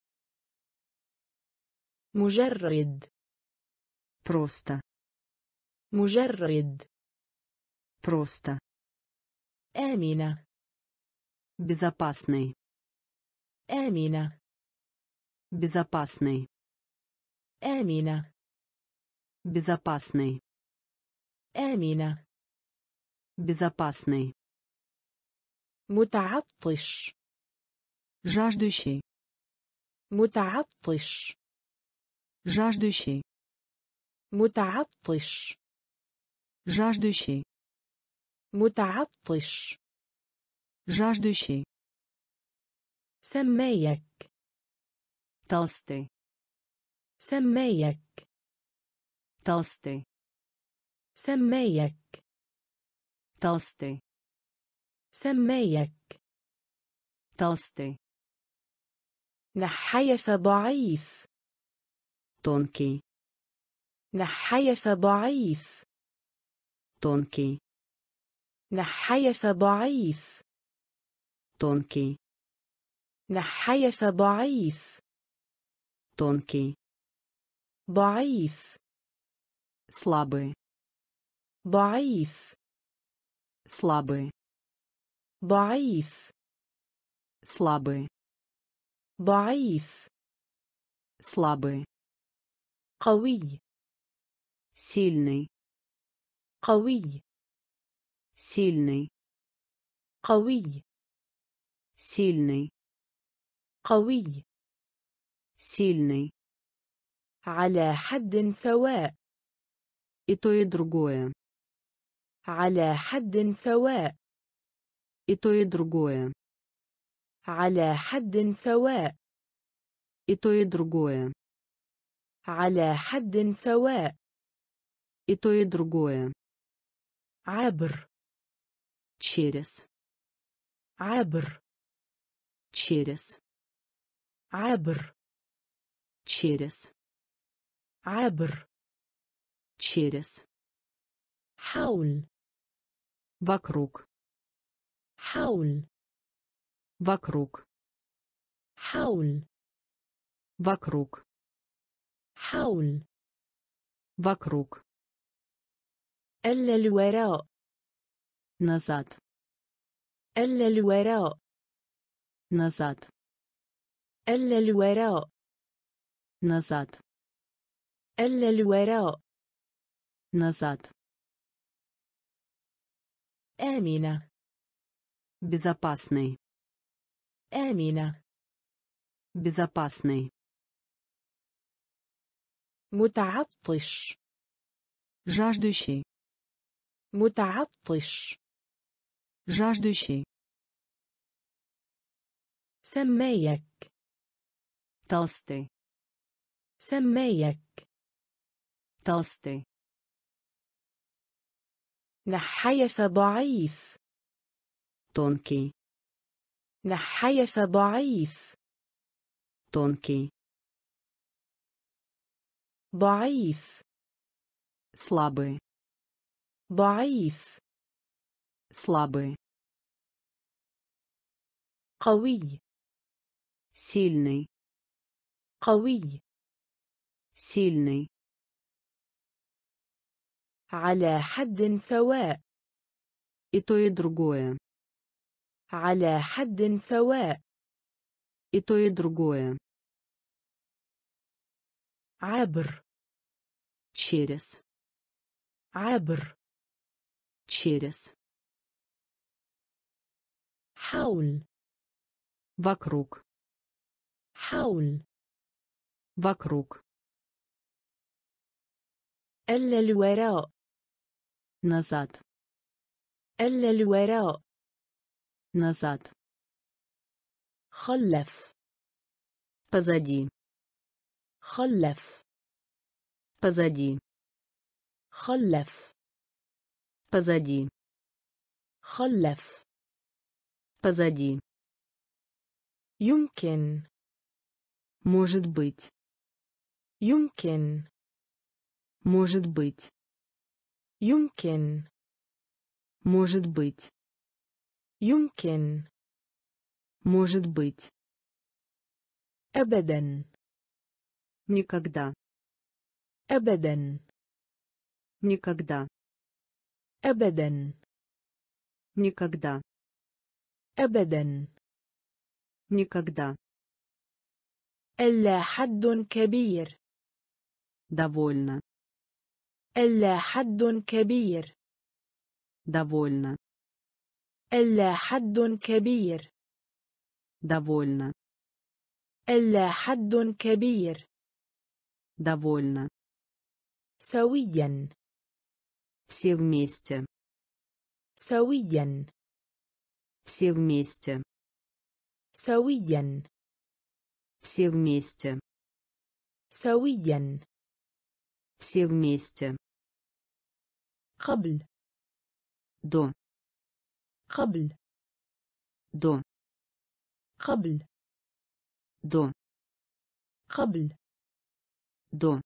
مجرد. Просто. مجرد. Просто. آمنة. Безопасный. آمنة. Безопасный. آمنة. Безопасный. آمنة. Безопасный. متعطش. Жаждущий. متعطش. Жаждущий. متعطش. Жаждущий. متعطش. Жаждущий. سمايك. Толстый. سمايك. Толстый. سمايك. Толстый. سمايك. Толстый. نحيف ضعيف. Тонкий. نحيف ضعيف. Тонкий. نحيف ضعيف. Тонкий. نحيف ضعيف. Тонкий. ضعيف. Слабый. ضعيف. Слабый. ضعيف. Слабый. ضعيف. Слабый. قوي. Сильный. قوي. Сильный. قوي. Сильный. قوي. Сильный. على حد سواء. И то, и другое. على حد سواء. И то, и другое. على حد سواء. И то, и другое. على حد سواء. И то, и другое. عبر. Через. عبر. Через. عبر. Через. عبر. Через. حول. Вокруг. حول. Вокруг. حول. Вокруг. حول. Вокруг. إلا الوراء. Назад. إلا الوراء. Назад. إلا الوراء. Назад. إلا الوراء. Назад. آمنة. Безопасный. آمنة. Безопасный. متعطش. Жаждущий. متعطش. Жаждущий. سمايك. Толстый. سمايك. Толстый. نحيف ضعيف. Тонкий. نحيف ضعيف. Тонкий. ضعيف. Слабый. ضعيف. Слабый. قوي. Сильный. قوي. Сильный. على حد سواء. И то, и другое. على حد سواء. И то, и другое. عبر. Через. عبر. Через. حول. Вокруг. حول. Вокруг. إلا الوراء. Назад. إلا الوراء. Назад. خلف. Позади. خلف. Позади. خلف. Позади. خلف. Позади. يمكن. Может быть. يمكن. Может быть. يمكن. Может быть. يمكن. Может быть. أبدا. Никогда. أبدا. Никогда. أبدا. Никогда. أبدا. Никогда. إلا حد كبير. Довольно. إلا حد كبير. Довольно. إلا حد كبير. Довольно. إلا حد كبير. Довольно. سويا. Все вместе. سويا. Все вместе. سويا. Все вместе. سويا. Все вместе. قبل. До. قبل. До. قبل. До. قبل. До.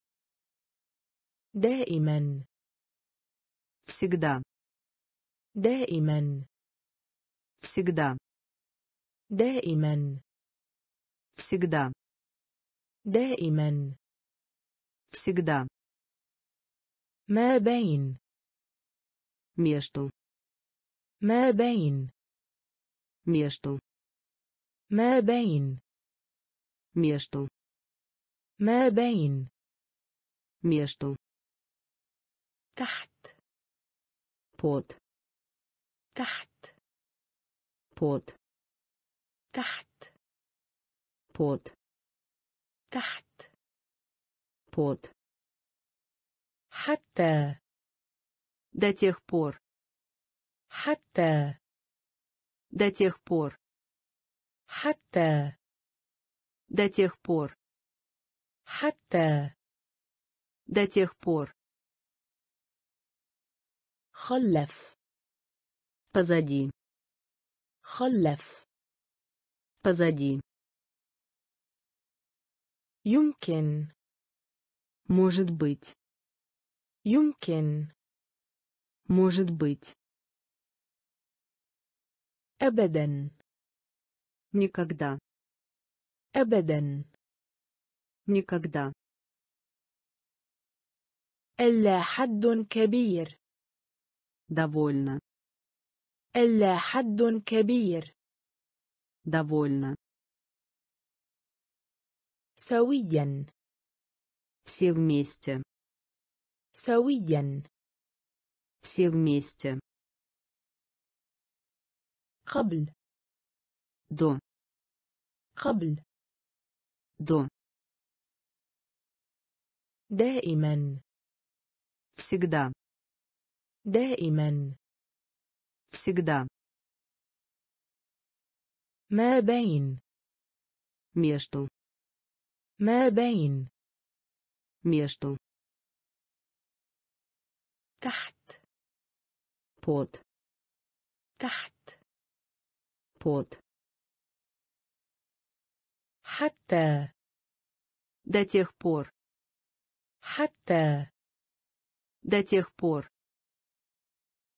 دائما. Всегда. دائما. Всегда. دائما. Всегда. دائما. Всегда. ما بين. Между. ما بين. Между. ما بين. Между. ما بين. Между. تحت. Под. تحت. Под. تحت. Под. تحت. Под. حتى. До тех пор. حتى. До тех пор. حتى. До тех пор. حتى. До тех пор. خلف. Позади. خلف. Позади. يمكن. Может быть. يمكن. Может быть. أبدا. Никогда. أبدا. Никогда. إلا حد كبير. Довольно. إلا حد كبير. Довольно. سويا. Все вместе. سويا. Все вместе. قبل. До. قبل. До. دائما. Всегда. دائما. Всегда. ما بين. Между. ما بين. Между. تحت. под, تحت. под. حتى. До тех пор, حتى. до тех пор.